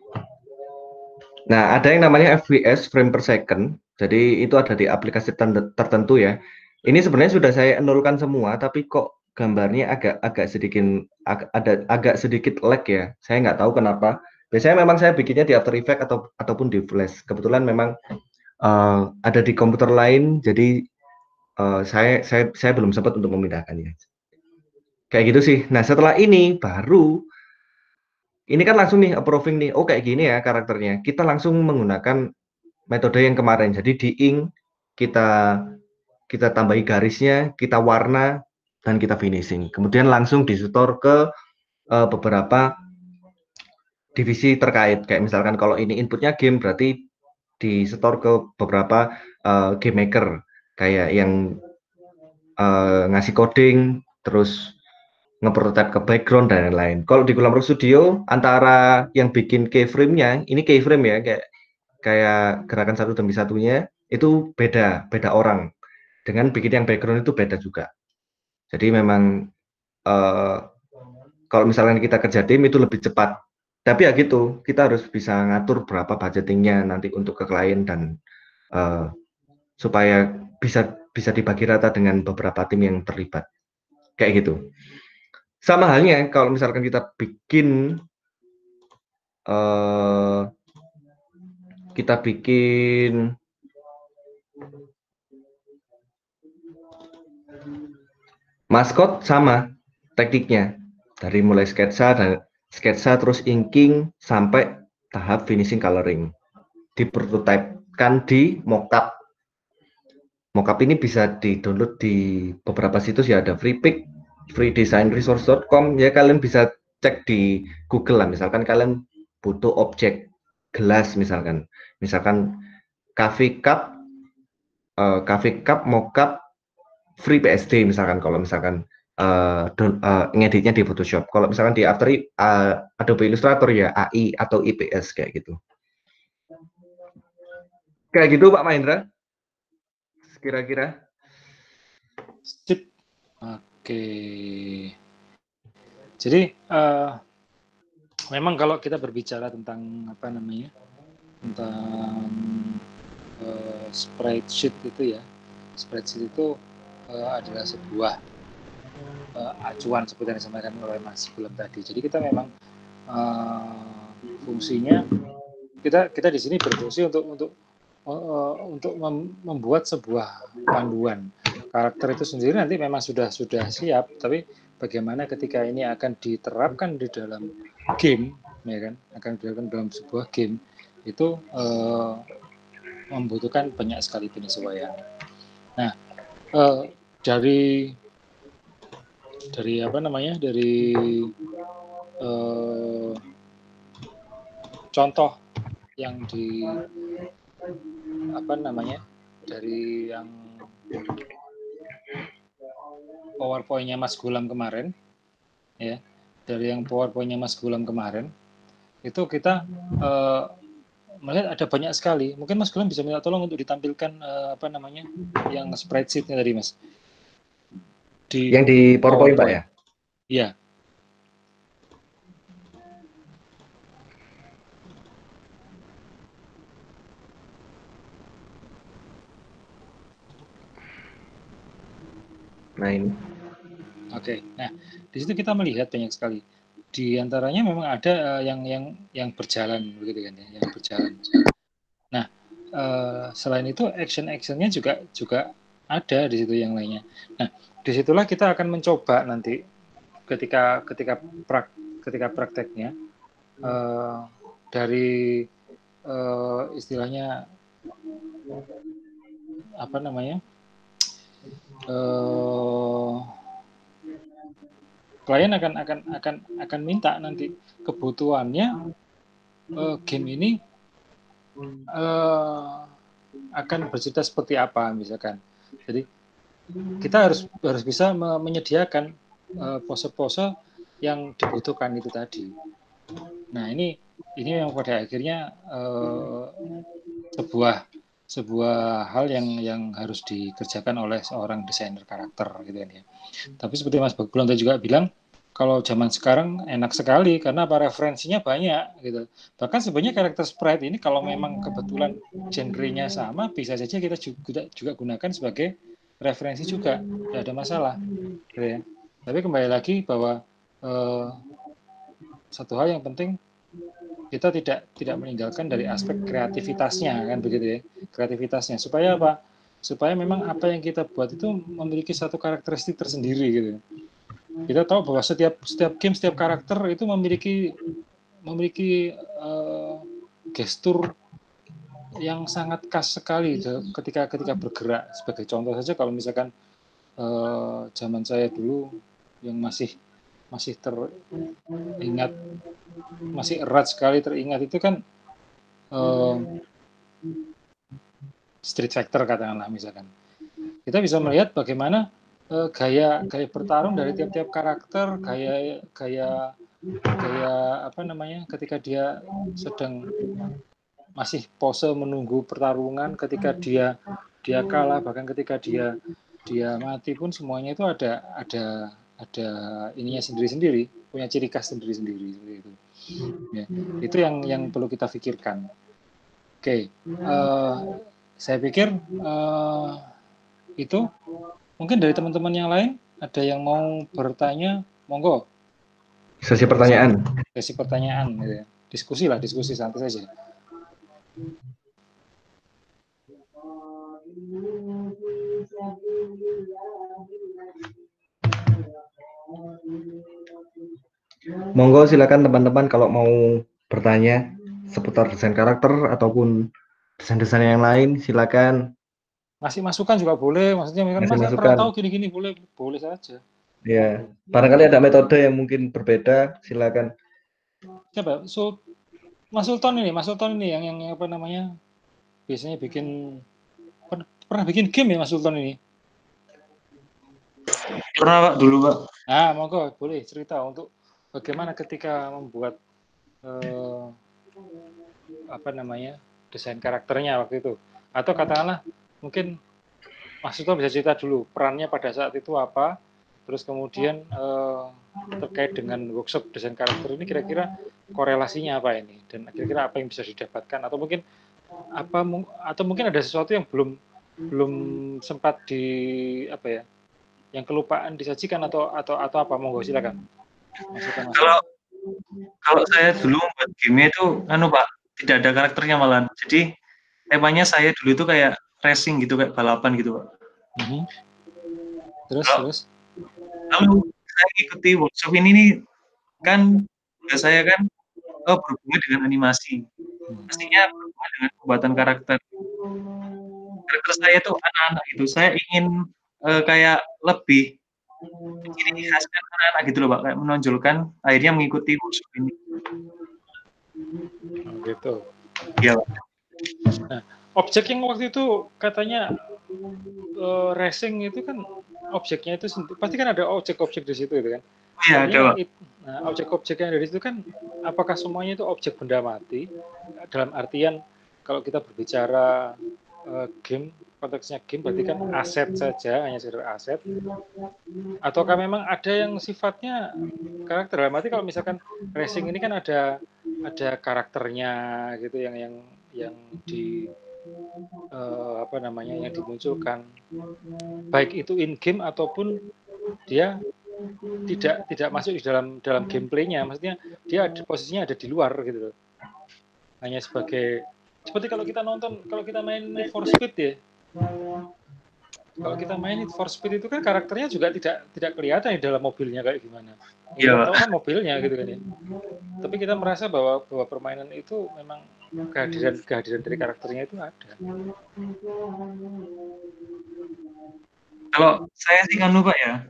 Nah, ada yang namanya FPS, frame per second. Jadi itu ada di aplikasi tertentu ya. Ini sebenarnya sudah saya nolkan semua, tapi kok gambarnya agak sedikit lag ya. Saya nggak tahu kenapa. Biasanya memang saya bikinnya di After Effects ataupun di Flash. Kebetulan memang ada di komputer lain, jadi saya belum sempat untuk memindahkannya. Kayak gitu sih. Nah, setelah ini baru ini kan langsung nih approving nih. Oh, kayak gini ya karakternya. Kita langsung menggunakan metode yang kemarin. Jadi di ink kita kita tambahi garisnya, kita warna, dan kita finishing. Kemudian langsung disetor ke beberapa divisi terkait. Kayak misalkan kalau ini inputnya game, berarti disetor ke beberapa game maker, kayak yang ngasih coding, terus ngeprototype ke background dan lain-lain. Kalau di Glamrock Studio, antara yang bikin keyframe-nya, ini keyframe ya, kayak gerakan satu demi satunya, itu beda orang. Dengan bikin yang background itu beda juga. Jadi memang kalau misalkan kita kerja tim itu lebih cepat. Tapi ya gitu, kita harus bisa ngatur berapa budgetingnya nanti untuk ke klien dan supaya bisa dibagi rata dengan beberapa tim yang terlibat. Kayak gitu. Sama halnya kalau misalkan kita bikin maskot, sama tekniknya, dari mulai sketsa terus inking sampai tahap finishing coloring, diprototypekan di mockup. Mockup ini bisa di-download di beberapa situs ya, ada freepik, freedesignresource.com ya, kalian bisa cek di Google lah. Misalkan kalian butuh objek gelas, misalkan Coffee Cup mockup free PSD, misalkan kalau misalkan ngeditnya di Photoshop. Kalau misalkan di Adobe Illustrator ya AI atau IPS kayak gitu. Kayak gitu Pak Mahendra, kira-kira. Sip. Oke. Jadi memang kalau kita berbicara tentang apa namanya, tentang spreadsheet itu ya, spreadsheet itu adalah sebuah acuan seperti yang disampaikan oleh Mas Gulam tadi. Jadi kita memang fungsinya kita di sini berfungsi untuk membuat sebuah panduan. Karakter itu sendiri nanti memang sudah siap, tapi bagaimana ketika ini akan diterapkan di dalam game, ya kan, akan diterapkan dalam sebuah game, itu membutuhkan banyak sekali penyesuaian. Nah, dari apa namanya, dari contoh yang di apa namanya, dari yang PowerPoint-nya Mas Gulam kemarin, ya, dari yang PowerPoint-nya Mas Gulam kemarin, itu kita melihat ada banyak sekali. Mungkin Mas Gulam bisa minta tolong untuk ditampilkan apa namanya, yang spreadsheet-nya tadi, Mas. Yang di PowerPoint, Pak ya? Iya. Nah ini. Oke. Nah, di situ kita melihat banyak sekali. Di antaranya memang ada yang berjalan begitu kan ya, yang berjalan. Nah, selain itu action-actionnya juga ada di situ yang lainnya. Nah, disitulah kita akan mencoba nanti ketika prakteknya dari istilahnya apa namanya, klien akan minta nanti kebutuhannya game ini akan bercerita seperti apa misalkan. Jadi kita harus bisa menyediakan pose-pose yang dibutuhkan itu tadi. Nah, ini yang pada akhirnya sebuah hal yang harus dikerjakan oleh seorang desainer karakter gitu kan ya. Tapi seperti Mas Gulam tadi juga bilang, kalau zaman sekarang enak sekali karena apa, referensinya banyak gitu. Bahkan sebenarnya karakter sprite ini kalau memang kebetulan genrenya sama, bisa saja kita juga gunakan sebagai referensi juga, tidak ada masalah gitu ya. Tapi kembali lagi bahwa satu hal yang penting, kita tidak meninggalkan dari aspek kreativitasnya kan begitu ya, kreativitasnya, supaya apa, supaya memang apa yang kita buat itu memiliki satu karakteristik tersendiri gitu. Kita tahu bahwa setiap game, setiap karakter itu memiliki gestur yang sangat khas sekali ketika bergerak. Sebagai contoh saja, kalau misalkan zaman saya dulu yang masih teringat, masih erat sekali teringat itu kan Street Fighter katakanlah misalkan. Kita bisa melihat bagaimana gaya bertarung dari tiap-tiap karakter, gaya apa namanya, ketika dia sedang masih pose menunggu pertarungan, ketika dia kalah, bahkan ketika dia mati pun semuanya itu ada ininya sendiri-sendiri, punya ciri khas sendiri-sendiri seperti itu. Ya, itu yang perlu kita pikirkan. Oke, saya pikir itu mungkin dari teman-teman yang lain ada yang mau bertanya, monggo. Sesi pertanyaan. Sesi pertanyaan, gitu ya. Diskusi santai saja. Monggo silakan teman-teman kalau mau bertanya seputar desain karakter ataupun desain-desain yang lain, silakan. Ngasih masukan juga boleh, maksudnya Mas nggak pernah tahu gini-gini, boleh saja. Ya, barangkali ada metode yang mungkin berbeda, silakan. Coba, Mas Sultan ini yang apa namanya, biasanya bikin, pernah bikin game ya Mas Sultan ini? Pernah Pak, dulu Pak. Nah, monggo boleh cerita untuk bagaimana ketika membuat apa namanya, desain karakternya waktu itu, atau katakanlah mungkin Mas Sultan bisa cerita dulu perannya pada saat itu apa, terus kemudian terkait dengan workshop desain karakter ini kira-kira korelasinya apa ini, dan kira-kira apa yang bisa didapatkan, atau mungkin apa, atau mungkin ada sesuatu yang belum sempat di apa ya, yang kelupaan disajikan atau apa, monggo silakan. Kalau saya dulu buat game itu Pak, tidak ada karakternya malah. Jadi temanya saya dulu itu kayak racing gitu, kayak balapan gitu Pak. Terus lalu saya ikuti workshop ini nih, kan saya kan berhubungan dengan animasi, pastinya berhubungan dengan pembuatan karakter saya itu anak-anak gitu. Saya ingin kayak lebih ciri khaskan anak-anak gitu loh Pak, kayak menonjolkan, akhirnya mengikuti workshop ini. Gitu. Ya. Nah, objek yang waktu itu katanya racing itu kan objeknya itu pasti kan ada objek-objek di situ itu kan. Iya, ada Pak. Nah, objek-objek yang ada di situ kan apakah semuanya itu objek benda mati? Dalam artian kalau kita berbicara game, konteksnya game berarti kan aset saja, hanya sekedar aset. Ataukah memang ada yang sifatnya karakter? Dalam arti kalau misalkan racing ini kan ada karakternya gitu yang di apa namanya, yang dimunculkan, baik itu in game ataupun dia tidak masuk di dalam gameplaynya, maksudnya dia posisinya ada di luar gitu loh, hanya sebagai, seperti kalau kita main Need for Speed ya, kalau kita main Need for Speed itu kan karakternya juga tidak kelihatan di dalam mobilnya kayak gimana. Kita tahu kan mobilnya gitu kan ya. Tapi kita merasa bahwa permainan itu memang kehadiran dari karakternya itu ada. Kalau saya sih kan lupa ya.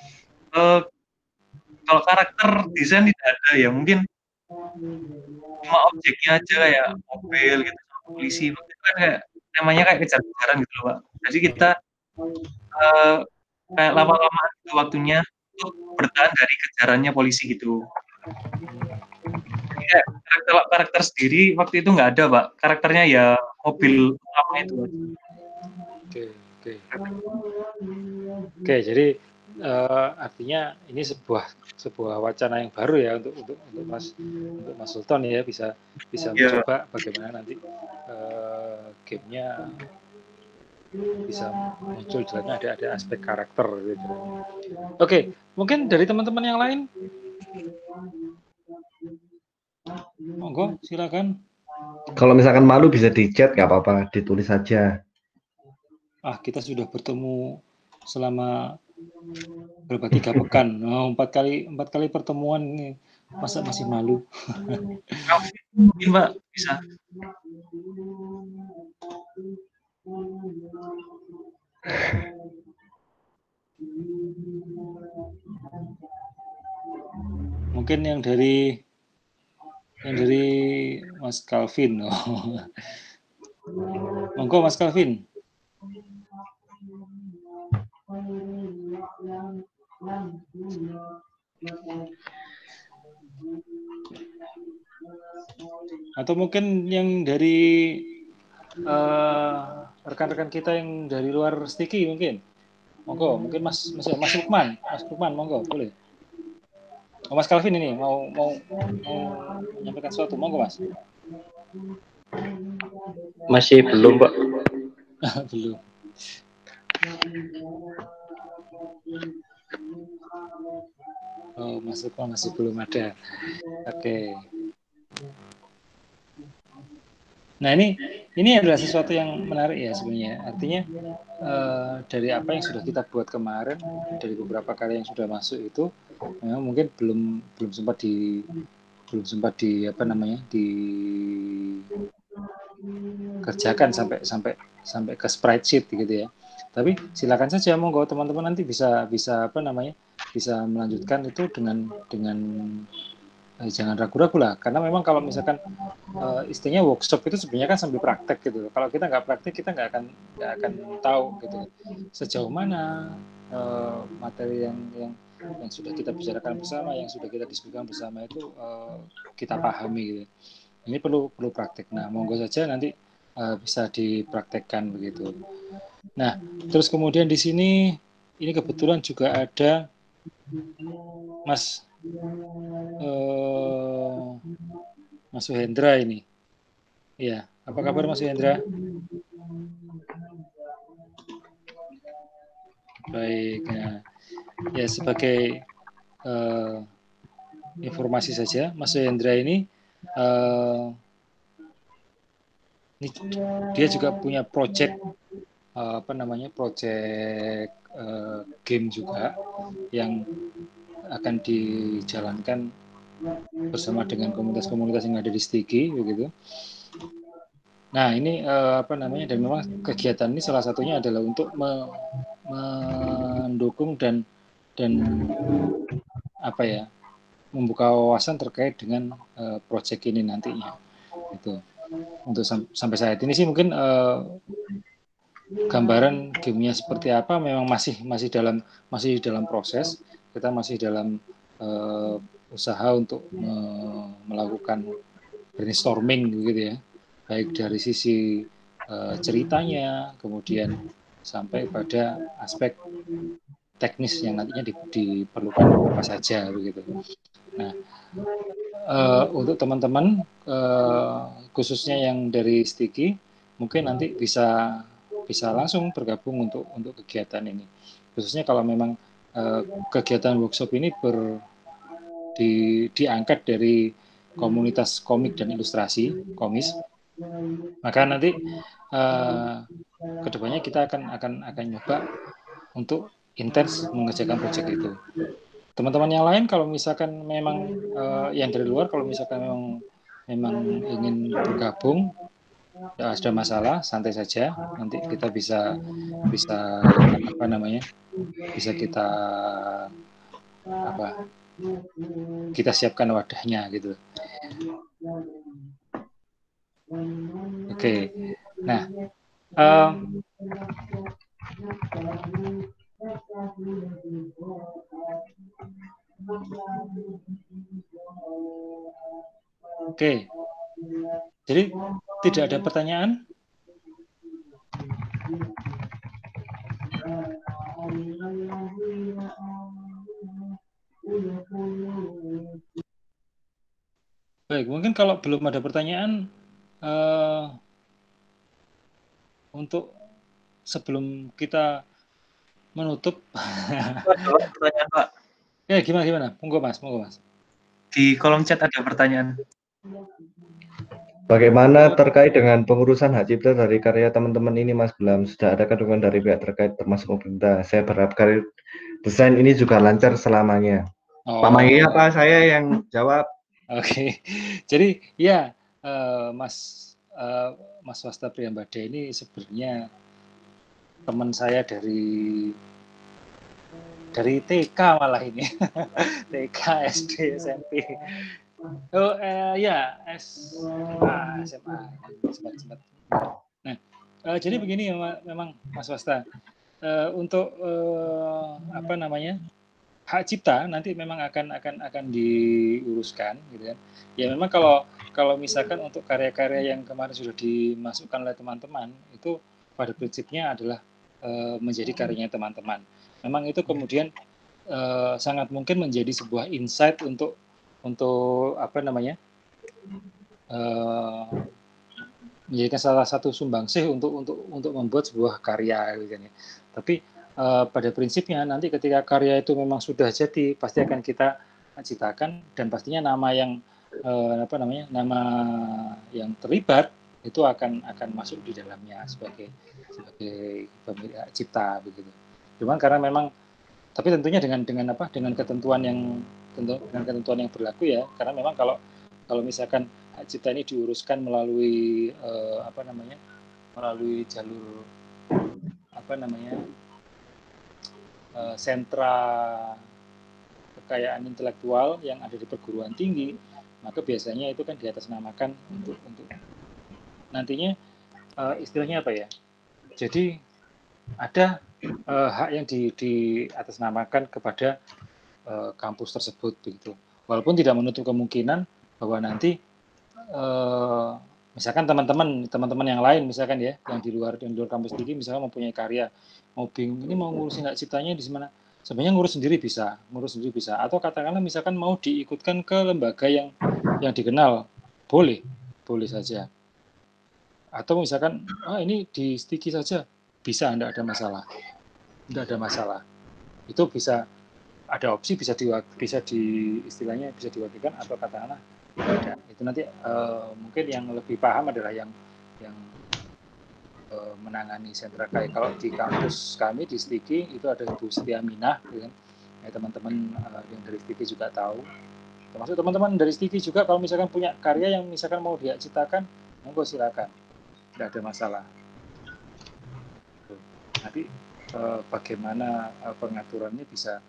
Kalau karakter desain tidak ada ya, mungkin cuma objeknya aja kayak mobil gitu, polisi, itu kan kayak namanya kayak kejar-kejaran gitu loh Pak. Jadi kita kayak lama-lamaan gitu waktunya untuk bertahan dari kejarannya polisi gitu. Ya, karakter sendiri waktu itu nggak ada Pak, karakternya ya mobil lama itu. Oke, jadi artinya ini sebuah wacana yang baru ya untuk Mas Sultan ya, bisa mencoba bagaimana nanti gamenya bisa muncul di dalamnya ada aspek karakter gitu. Oke, mungkin dari teman-teman yang lain, monggo silakan. Kalau misalkan malu bisa di chat, nggak apa-apa, ditulis saja. Kita sudah bertemu selama berapa 3 pekan, 4 kali pertemuan ini, masa masih malu? Mungkin Pak bisa. mungkin yang dari Mas Calvin. Oh. Monggo Mas Calvin. Atau mungkin yang dari rekan-rekan kita yang dari luar Sticky mungkin. Monggo, mungkin Mas Lukman, monggo, boleh. Oh, Mas Calvin ini mau menyampaikan sesuatu, monggo Mas. Masih belum, Pak. Belum. Oh, Mas Lukman masih belum ada. Oke. Nah, ini adalah sesuatu yang menarik ya sebenarnya. Artinya dari apa yang sudah kita buat kemarin, dari beberapa kali yang sudah masuk itu, memang mungkin belum sempat dikerjakan sampai ke spreadsheet gitu ya. Tapi silakan saja monggo teman-teman nanti bisa melanjutkan itu dengan jangan ragu-ragu lah, karena memang kalau misalkan istilahnya workshop itu sebenarnya kan sambil praktek gitu. Kalau kita nggak praktek, kita nggak akan tahu gitu sejauh mana materi yang sudah kita bicarakan bersama, yang sudah kita diskusikan bersama itu kita pahami gitu. Ini perlu praktek. Nah, monggo saja nanti bisa dipraktekkan begitu. Nah, terus kemudian di sini ini kebetulan juga ada Mas Suhendra ini. Iya, apa kabar Mas Suhendra? Baik, ya sebagai informasi saja, Mas Suhendra ini dia juga punya project project game juga yang akan dijalankan bersama dengan komunitas-komunitas yang ada di Sticky begitu. Nah, ini dan memang kegiatan ini salah satunya adalah untuk mendukung dan membuka wawasan terkait dengan proyek ini nantinya. Itu. Untuk sampai saat ini sih mungkin gambaran gamenya seperti apa memang masih dalam proses. Kita masih dalam usaha untuk melakukan brainstorming gitu ya, baik dari sisi ceritanya, kemudian sampai pada aspek teknis yang nantinya diperlukan apa saja begitu. Nah, untuk teman-teman khususnya yang dari Sticky mungkin nanti bisa langsung bergabung untuk kegiatan ini. Khususnya kalau memang kegiatan workshop ini diangkat dari komunitas komik dan ilustrasi komis, maka nanti kedepannya kita akan nyoba untuk intens mengerjakan proyek itu. Teman-teman yang lain kalau misalkan memang yang dari luar kalau misalkan memang ingin bergabung, tidak ada masalah, santai saja. Nanti kita bisa kita siapkan wadahnya gitu. Oke. Nah, oke. Jadi tidak ada pertanyaan? Baik, mungkin kalau belum ada pertanyaan, untuk sebelum kita menutup. Pertanyaan Pak. Ya gimana? Monggo mas. Di kolom chat ada pertanyaan. Bagaimana terkait dengan pengurusan hak cipta dari karya teman-teman ini Mas Blam? Sudah ada dukungan dari pihak terkait termasuk pemerintah. Saya berharap karya desain ini juga lancar selamanya. Pak Mangi apa saya yang jawab? Oke. Jadi ya Mas Wasta Priyambada ini sebenarnya teman saya dari dari TK malah ini. TK, SD, SMP. Oh ya, SMA. Sempat. Nah, jadi begini memang Mas Wasta. Untuk apa namanya? Hak cipta nanti memang akan diuruskan gitu kan. Ya memang kalau misalkan untuk karya-karya yang kemarin sudah dimasukkan oleh teman-teman itu pada prinsipnya adalah menjadi karyanya teman-teman. Memang itu kemudian sangat mungkin menjadi sebuah insight untuk apa namanya? Menjadikan salah satu sumbangsih untuk membuat sebuah karya gitu kan ya. Tapi pada prinsipnya nanti ketika karya itu memang sudah jadi pasti akan kita ciptakan dan pastinya nama yang nama yang terlibat itu akan masuk di dalamnya sebagai pemilik hak cipta begitu. Cuman karena memang tapi tentunya dengan ketentuan yang berlaku ya, karena memang kalau misalkan hak cipta ini diuruskan melalui melalui jalur sentra kekayaan intelektual yang ada di perguruan tinggi, maka biasanya itu kan diatasnamakan untuk nantinya istilahnya apa ya? Jadi ada hak yang diatasnamakan kepada kampus tersebut begitu. Walaupun tidak menutup kemungkinan bahwa nanti misalkan teman-teman yang lain misalkan ya yang di luar kampus tinggi misalkan mempunyai karya mau bingung ini mau ngurusin hak ciptanya di mana sebenarnya ngurus sendiri bisa atau katakanlah misalkan mau diikutkan ke lembaga yang dikenal boleh saja atau misalkan ini di Stiki saja bisa tidak ada masalah itu bisa ada opsi bisa istilahnya bisa diwakilkan atau katakanlah ada. Itu nanti mungkin yang lebih paham adalah yang menangani sentra KAI. Kalau di kampus kami di Stiki itu ada Bu Siti Aminah, gitu kan. Ya, teman-teman yang dari Stiki juga tahu. Termasuk teman-teman dari Stiki juga kalau misalkan punya karya yang misalkan mau dia ciptakan, monggo silakan, tidak ada masalah. Nanti bagaimana pengaturannya bisa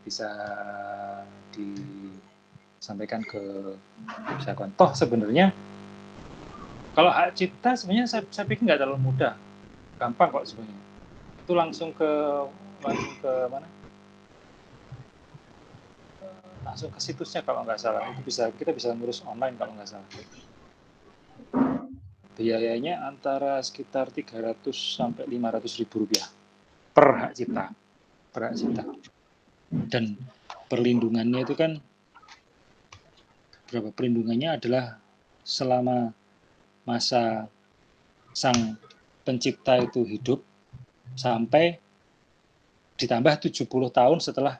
disampaikan ke misalkan. Toh sebenarnya kalau hak cipta sebenarnya saya pikir nggak terlalu mudah, gampang kok sebenarnya. Itu langsung ke mana? Langsung ke situsnya kalau nggak salah. Itu kita bisa ngurus online kalau nggak salah. Biayanya antara sekitar 300 sampai 500 ribu rupiah per hak cipta. Dan perlindungannya itu kan berapa? Perlindungannya adalah selama masa sang pencipta itu hidup sampai ditambah 70 tahun setelah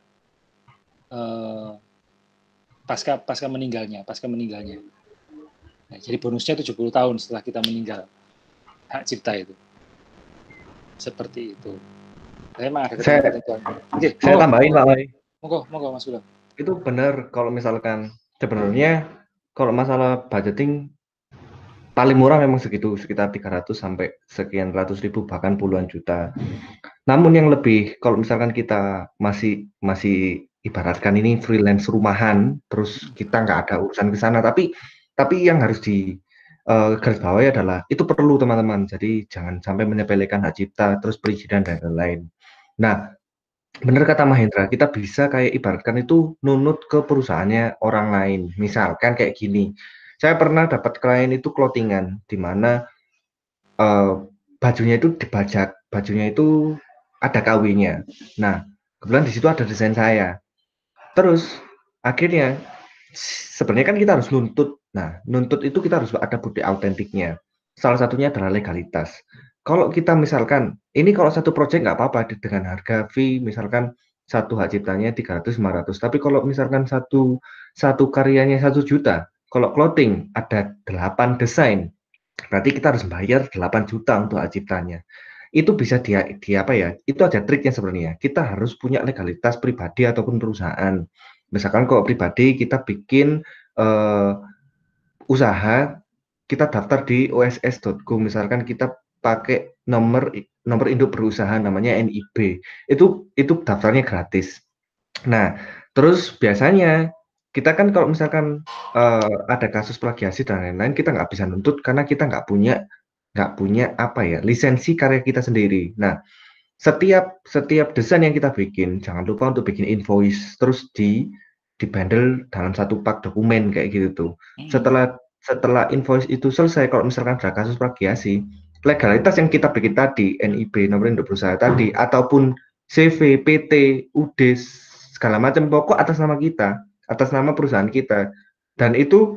pasca meninggalnya. Nah, jadi bonusnya 70 tahun setelah kita meninggal hak cipta itu. Seperti itu. Saya tambahin Pak Mai. Monggo Mas Gulam. Itu benar kalau misalkan sebenarnya kalau masalah budgeting paling murah memang segitu sekitar 300 sampai sekian ratus ribu bahkan puluhan juta. Namun yang lebih kalau misalkan kita masih ibaratkan ini freelance rumahan terus kita nggak ada urusan ke sana tapi yang harus di garis bawahi adalah itu perlu teman-teman. Jadi jangan sampai menyepelekan hak cipta terus perizinan dan lain-lain. Nah, benar kata Mahendra, kita bisa kayak ibaratkan itu nunut ke perusahaannya orang lain. Misalkan kayak gini, saya pernah dapat klien itu clothingan, di mana bajunya itu dibajak, bajunya itu ada KW-nya. Nah, kebetulan di situ ada desain saya. Terus akhirnya sebenarnya kan kita harus nuntut. Nah, nuntut itu kita harus ada bukti autentiknya. Salah satunya adalah legalitas. Kalau kita misalkan, ini kalau satu proyek nggak apa-apa dengan harga fee, misalkan satu hak ciptanya 300-500. Tapi kalau misalkan satu karyanya 1 juta, kalau clothing ada 8 desain, berarti kita harus bayar 8 juta untuk hak ciptanya. Itu bisa di apa ya? Itu ada triknya sebenarnya. Kita harus punya legalitas pribadi ataupun perusahaan. Misalkan kalau pribadi kita bikin usaha, kita daftar di oss.go, misalkan kita pakai nomor induk berusaha namanya NIB. Itu daftarnya gratis. Nah, terus biasanya kita kan kalau misalkan ada kasus plagiasi dan lain-lain, kita nggak bisa nuntut karena kita nggak punya apa ya, lisensi karya kita sendiri. Nah, setiap desain yang kita bikin, jangan lupa untuk bikin invoice, terus dibundle dalam satu pak dokumen kayak gitu tuh. Setelah invoice itu selesai, kalau misalkan ada kasus plagiasi, legalitas yang kita bikin tadi, NIB, nomor induk perusahaan tadi, ataupun CV, PT, UD, segala macam pokok atas nama kita, atas nama perusahaan kita. Dan itu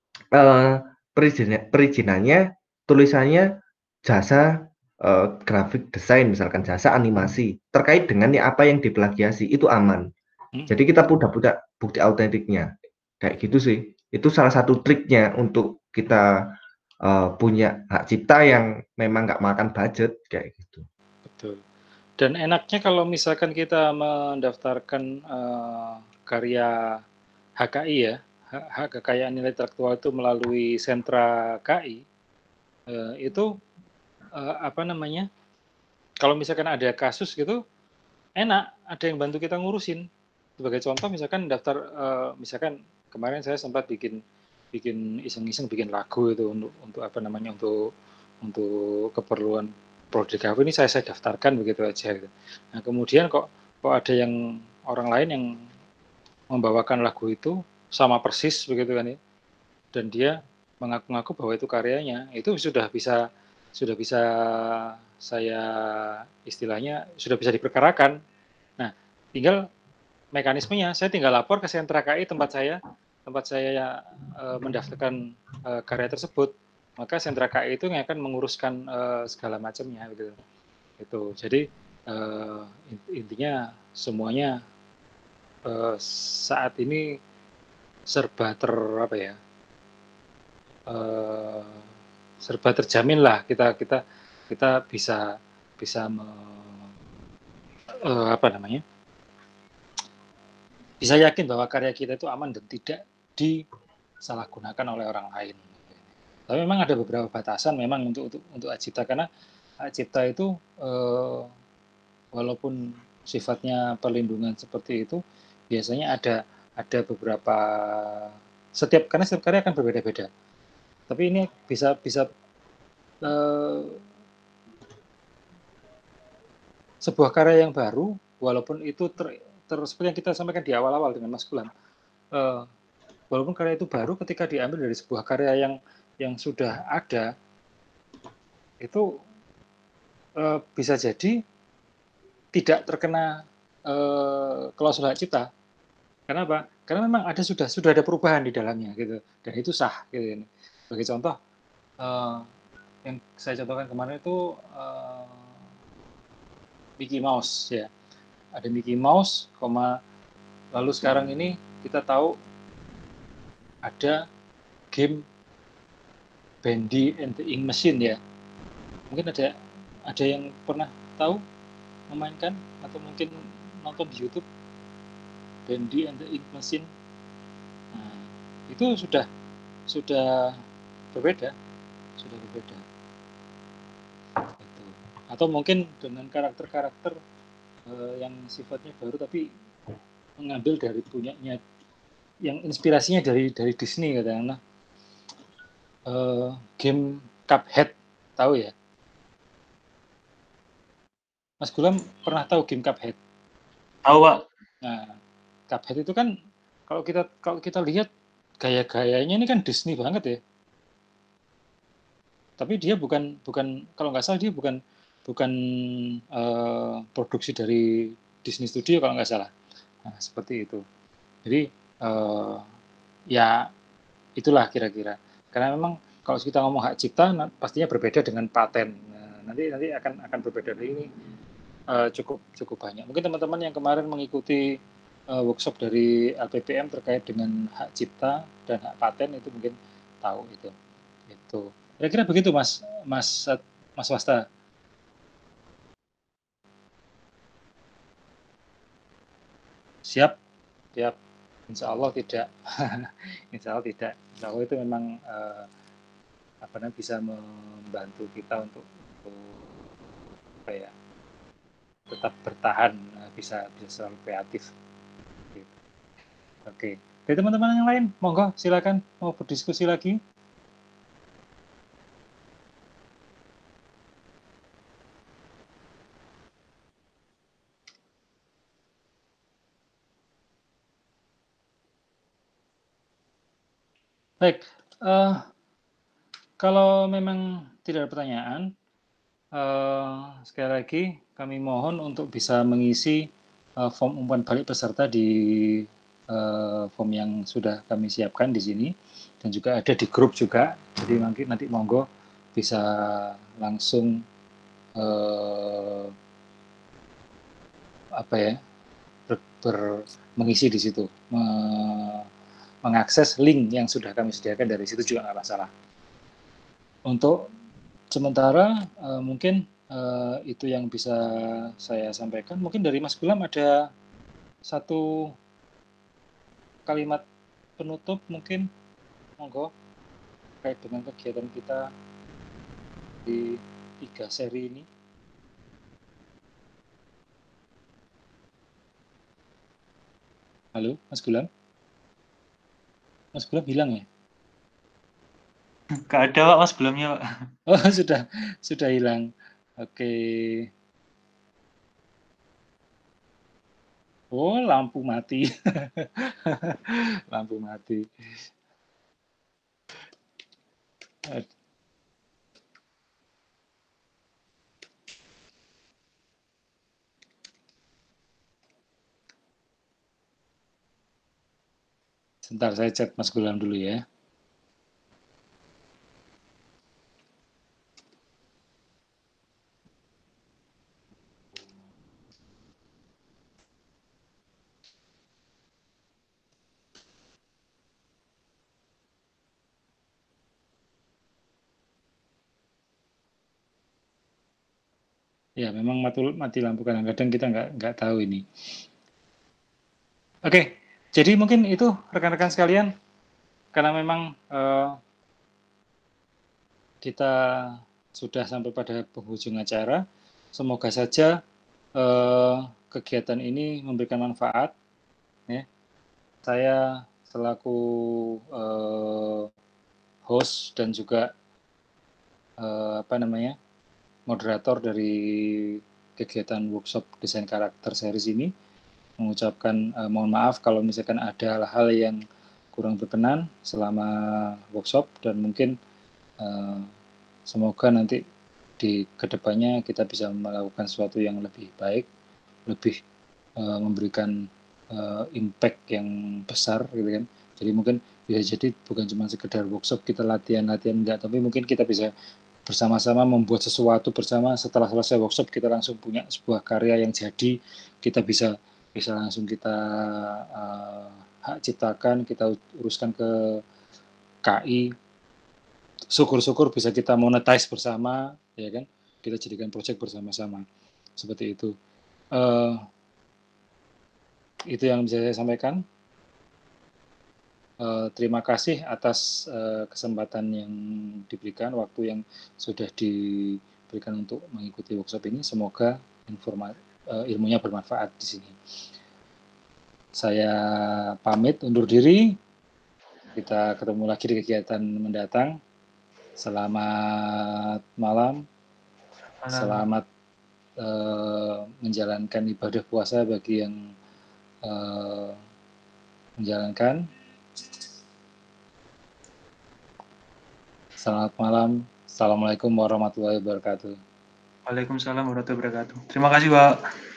perizinannya, tulisannya jasa grafik desain, misalkan jasa animasi, terkait dengan apa yang diplagiasi, itu aman. Jadi kita udah punya bukti autentiknya. Kayak gitu sih. Itu salah satu triknya untuk kita punya hak cipta yang memang nggak makan budget, kayak gitu. Betul. Dan enaknya kalau misalkan kita mendaftarkan karya HKI ya, hak kekayaan nilai intelektual itu melalui sentra KI, itu apa namanya? Kalau misalkan ada kasus gitu, enak, ada yang bantu kita ngurusin. Sebagai contoh, misalkan daftar, misalkan kemarin saya sempat bikin iseng-iseng bikin lagu itu untuk apa namanya, untuk keperluan project aku ini saya daftarkan begitu aja gitu. Nah kemudian kok ada yang orang lain yang membawakan lagu itu sama persis begitu kan ya, dan dia mengaku-ngaku bahwa itu karyanya, itu sudah bisa saya istilahnya sudah bisa diperkarakan. Nah tinggal mekanismenya saya tinggal lapor ke sentra KI tempat saya mendaftarkan karya tersebut, maka sentra KI itu yang akan menguruskan segala macamnya gitu. Itu jadi intinya semuanya saat ini serba apa ya, serba terjamin lah, kita bisa apa namanya, bisa yakin bahwa karya kita itu aman dan tidak disalahgunakan oleh orang lain. Tapi memang ada beberapa batasan memang untuk hak cipta, karena hak cipta itu walaupun sifatnya perlindungan seperti itu, biasanya ada beberapa, karena setiap karya akan berbeda-beda. Tapi ini bisa sebuah karya yang baru, walaupun itu seperti yang kita sampaikan di awal-awal dengan Mas Gulam, walaupun karya itu baru, ketika diambil dari sebuah karya yang sudah ada, itu bisa jadi tidak terkena klausul hak cipta. Kenapa? Karena memang sudah ada perubahan di dalamnya gitu, dan itu sah gitu. Sebagai contoh, yang saya contohkan kemarin itu Mickey Mouse ya. Ada Mickey Mouse, lalu sekarang ini kita tahu ada game Bendy and the Ink Machine ya. Mungkin ada yang pernah tahu memainkan atau mungkin nonton di YouTube Bendy and the Ink Machine. Nah, itu sudah berbeda, Gitu. Atau mungkin dengan karakter-karakter yang sifatnya baru tapi mengambil dari punyanya, yang inspirasinya dari Disney katakanlah, game Cuphead, tahu ya? Mas Gulam pernah tahu game Cuphead? Tahu, Pak. Nah, Cuphead itu kan kalau kita lihat gaya-gayanya ini kan Disney banget ya. Tapi dia bukan kalau nggak salah dia bukan produksi dari Disney Studio kalau nggak salah. Nah, seperti itu. Jadi ya itulah kira-kira. Karena memang kalau kita ngomong hak cipta pastinya berbeda dengan paten. Nah, nanti akan berbeda. Ini cukup banyak. Mungkin teman-teman yang kemarin mengikuti workshop dari LPPM terkait dengan hak cipta dan hak paten itu mungkin tahu itu. Kira-kira begitu Mas Wasta. Siap. Insya Allah tidak. Insya Allah itu memang bisa membantu kita untuk apa ya, tetap bertahan, bisa selalu kreatif. Oke. Dari teman-teman yang lain, monggo silakan mau berdiskusi lagi. Baik, kalau memang tidak ada pertanyaan, sekali lagi kami mohon untuk bisa mengisi form umpan balik peserta di form yang sudah kami siapkan di sini, dan juga ada di grup juga. Jadi nanti monggo bisa langsung mengisi di situ, mengakses link yang sudah kami sediakan dari situ juga nggak masalah. Untuk sementara mungkin itu yang bisa saya sampaikan. Mungkin dari Mas Gulam ada satu kalimat penutup mungkin, monggo, terkait dengan kegiatan kita di 3 seri ini. Halo, Mas Gulam? Mas Gulam hilang ya? Nggak ada Pak, Mas Gulamnya Pak. Oh, sudah hilang. Oke. Oh, lampu mati. Lampu mati. Sebentar, saya chat Mas Gulam dulu ya. Ya, memang mati lampu kadang-kadang kita nggak tahu ini. Oke, jadi mungkin itu rekan-rekan sekalian, karena memang kita sudah sampai pada penghujung acara. Semoga saja kegiatan ini memberikan manfaat. Ya. Saya selaku host dan juga moderator dari kegiatan workshop desain karakter series ini, mengucapkan mohon maaf kalau misalkan ada hal-hal yang kurang berkenan selama workshop, dan mungkin semoga nanti di kedepannya kita bisa melakukan sesuatu yang lebih baik, lebih memberikan impact yang besar gitu kan. Jadi mungkin bisa jadi bukan cuma sekedar workshop kita latihan-latihan, enggak, tapi mungkin kita bisa bersama-sama membuat sesuatu bersama. Setelah selesai workshop kita langsung punya sebuah karya yang jadi, kita bisa langsung kita hak ciptakan, kita uruskan ke KI, syukur-syukur bisa kita monetize bersama, ya kan, kita jadikan project bersama-sama, seperti itu. Itu yang bisa saya sampaikan. Terima kasih atas kesempatan yang diberikan, waktu yang sudah diberikan untuk mengikuti workshop ini. Semoga ilmunya bermanfaat di sini. Saya pamit undur diri. Kita ketemu lagi di kegiatan mendatang. Selamat malam. Selamat menjalankan ibadah puasa bagi yang menjalankan. Selamat malam. Assalamualaikum warahmatullahi wabarakatuh. Waalaikumsalam warahmatullahi wabarakatuh. Terima kasih Pak.